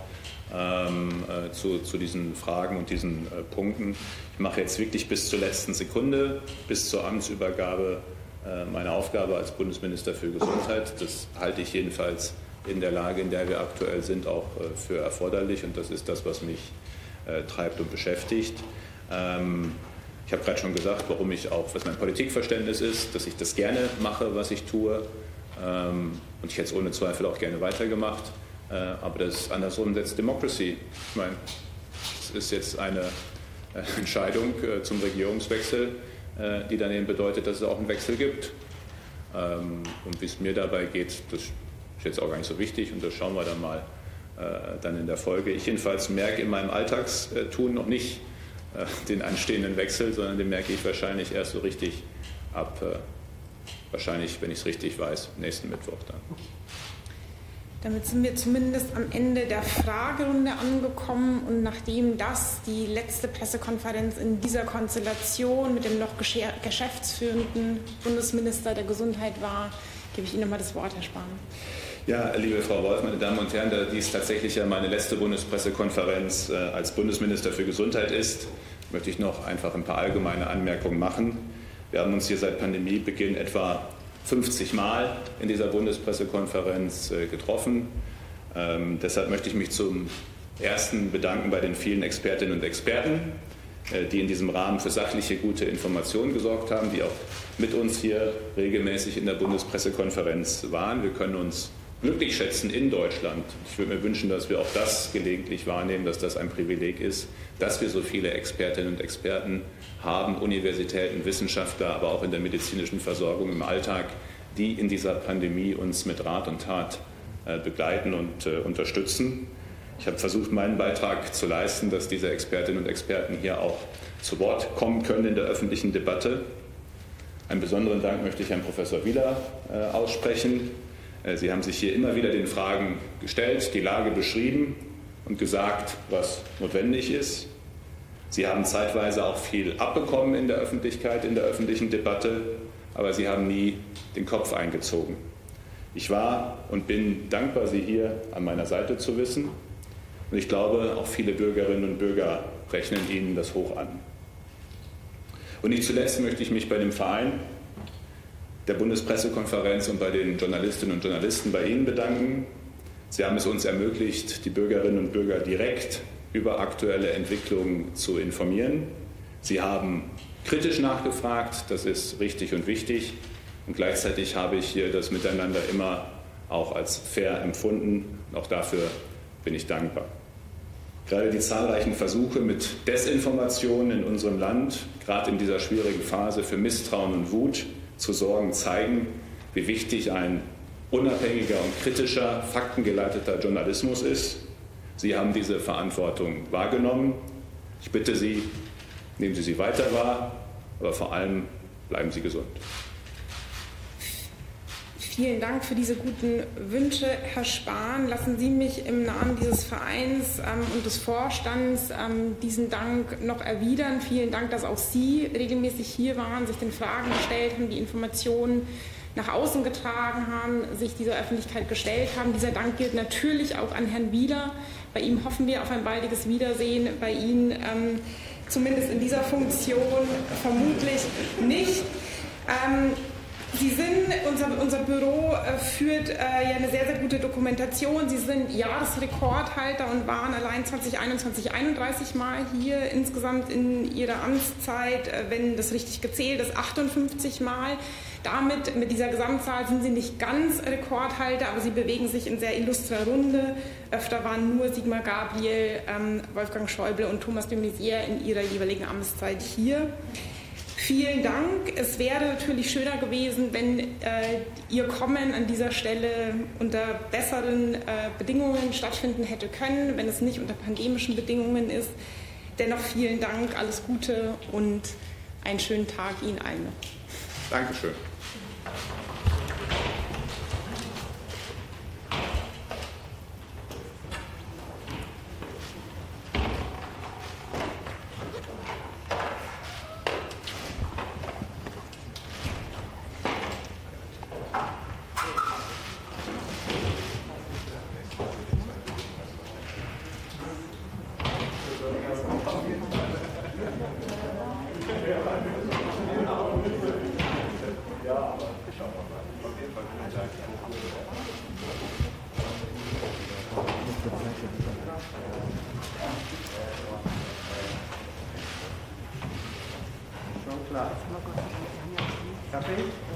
A: zu diesen Fragen und diesen Punkten. Ich mache jetzt wirklich bis zur letzten Sekunde, bis zur Amtsübergabe meine Aufgabe als Bundesminister für Gesundheit. Das halte ich jedenfalls in der Lage, in der wir aktuell sind, auch für erforderlich. Und das ist das, was mich treibt und beschäftigt. Ich habe gerade schon gesagt, warum ich auch, was mein Politikverständnis ist, dass ich das gerne mache, was ich tue. Und ich hätte es ohne Zweifel auch gerne weitergemacht. Aber das andersrum setzt Democracy. Ich meine, es ist jetzt eine Entscheidung zum Regierungswechsel, die dann eben bedeutet, dass es auch einen Wechsel gibt. Und wie es mir dabei geht, das ist jetzt auch gar nicht so wichtig und das schauen wir dann mal dann in der Folge. Ich jedenfalls merke in meinem Alltagstun noch nicht den anstehenden Wechsel, sondern den merke ich wahrscheinlich erst so richtig ab, wahrscheinlich, wenn ich es richtig weiß, nächsten Mittwoch dann.
B: Damit sind wir zumindest am Ende der Fragerunde angekommen und nachdem das die letzte Pressekonferenz in dieser Konstellation mit dem noch geschäftsführenden Bundesminister der Gesundheit war, gebe ich Ihnen nochmal das Wort, Herr Spahn.
A: Ja, liebe Frau Wolf, meine Damen und Herren, da dies tatsächlich ja meine letzte Bundespressekonferenz als Bundesminister für Gesundheit ist, möchte ich noch einfach ein paar allgemeine Anmerkungen machen. Wir haben uns hier seit Pandemiebeginn etwa 50 Mal in dieser Bundespressekonferenz getroffen. Deshalb möchte ich mich zum Ersten bedanken bei den vielen Expertinnen und Experten, die in diesem Rahmen für sachliche, gute Informationen gesorgt haben, die auch mit uns hier regelmäßig in der Bundespressekonferenz waren. Wir können uns glücklich schätzen in Deutschland. Ich würde mir wünschen, dass wir auch das gelegentlich wahrnehmen, dass das ein Privileg ist, dass wir so viele Expertinnen und Experten haben, Universitäten, Wissenschaftler, aber auch in der medizinischen Versorgung im Alltag, die in dieser Pandemie uns mit Rat und Tat begleiten und unterstützen. Ich habe versucht, meinen Beitrag zu leisten, dass diese Expertinnen und Experten hier auch zu Wort kommen können in der öffentlichen Debatte. Einen besonderen Dank möchte ich Herrn Professor Wieler aussprechen. Sie haben sich hier immer wieder den Fragen gestellt, die Lage beschrieben und gesagt, was notwendig ist. Sie haben zeitweise auch viel abbekommen in der Öffentlichkeit, in der öffentlichen Debatte, aber Sie haben nie den Kopf eingezogen. Ich war und bin dankbar, Sie hier an meiner Seite zu wissen. Und ich glaube, auch viele Bürgerinnen und Bürger rechnen Ihnen das hoch an. Und nicht zuletzt möchte ich mich bei dem Verein der Bundespressekonferenz und bei den Journalistinnen und Journalisten bei Ihnen bedanken. Sie haben es uns ermöglicht, die Bürgerinnen und Bürger direkt über aktuelle Entwicklungen zu informieren. Sie haben kritisch nachgefragt, das ist richtig und wichtig. Und gleichzeitig habe ich hier das Miteinander immer auch als fair empfunden. Auch dafür bin ich dankbar. Gerade die zahlreichen Versuche mit Desinformation in unserem Land, gerade in dieser schwierigen Phase für Misstrauen und Wut zu sorgen, zeigen, wie wichtig ein unabhängiger und kritischer, faktengeleiteter Journalismus ist. Sie haben diese Verantwortung wahrgenommen. Ich bitte Sie, nehmen Sie sie weiter wahr, aber vor allem bleiben Sie gesund.
B: Vielen Dank für diese guten Wünsche, Herr Spahn. Lassen Sie mich im Namen dieses Vereins und des Vorstands diesen Dank noch erwidern. Vielen Dank, dass auch Sie regelmäßig hier waren, sich den Fragen gestellt haben, die Informationen nach außen getragen haben, sich dieser Öffentlichkeit gestellt haben. Dieser Dank gilt natürlich auch an Herrn Wieler. Bei ihm hoffen wir auf ein baldiges Wiedersehen, bei Ihnen zumindest in dieser Funktion vermutlich nicht. Unser Büro führt ja eine sehr, sehr gute Dokumentation. Sie sind Jahresrekordhalter und waren allein 2021 31 Mal hier insgesamt in Ihrer Amtszeit, wenn das richtig gezählt ist, 58 Mal. Damit, mit dieser Gesamtzahl, sind Sie nicht ganz Rekordhalter, aber Sie bewegen sich in sehr illustrer Runde. Öfter waren nur Sigmar Gabriel, Wolfgang Schäuble und Thomas de Maizière in ihrer jeweiligen Amtszeit hier. Vielen Dank. Es wäre natürlich schöner gewesen, wenn Ihr Kommen an dieser Stelle unter besseren Bedingungen stattfinden hätte können, wenn es nicht unter pandemischen Bedingungen ist. Dennoch vielen Dank, alles Gute und einen schönen Tag Ihnen allen.
A: Dankeschön.
F: Schon klar. Kaffee?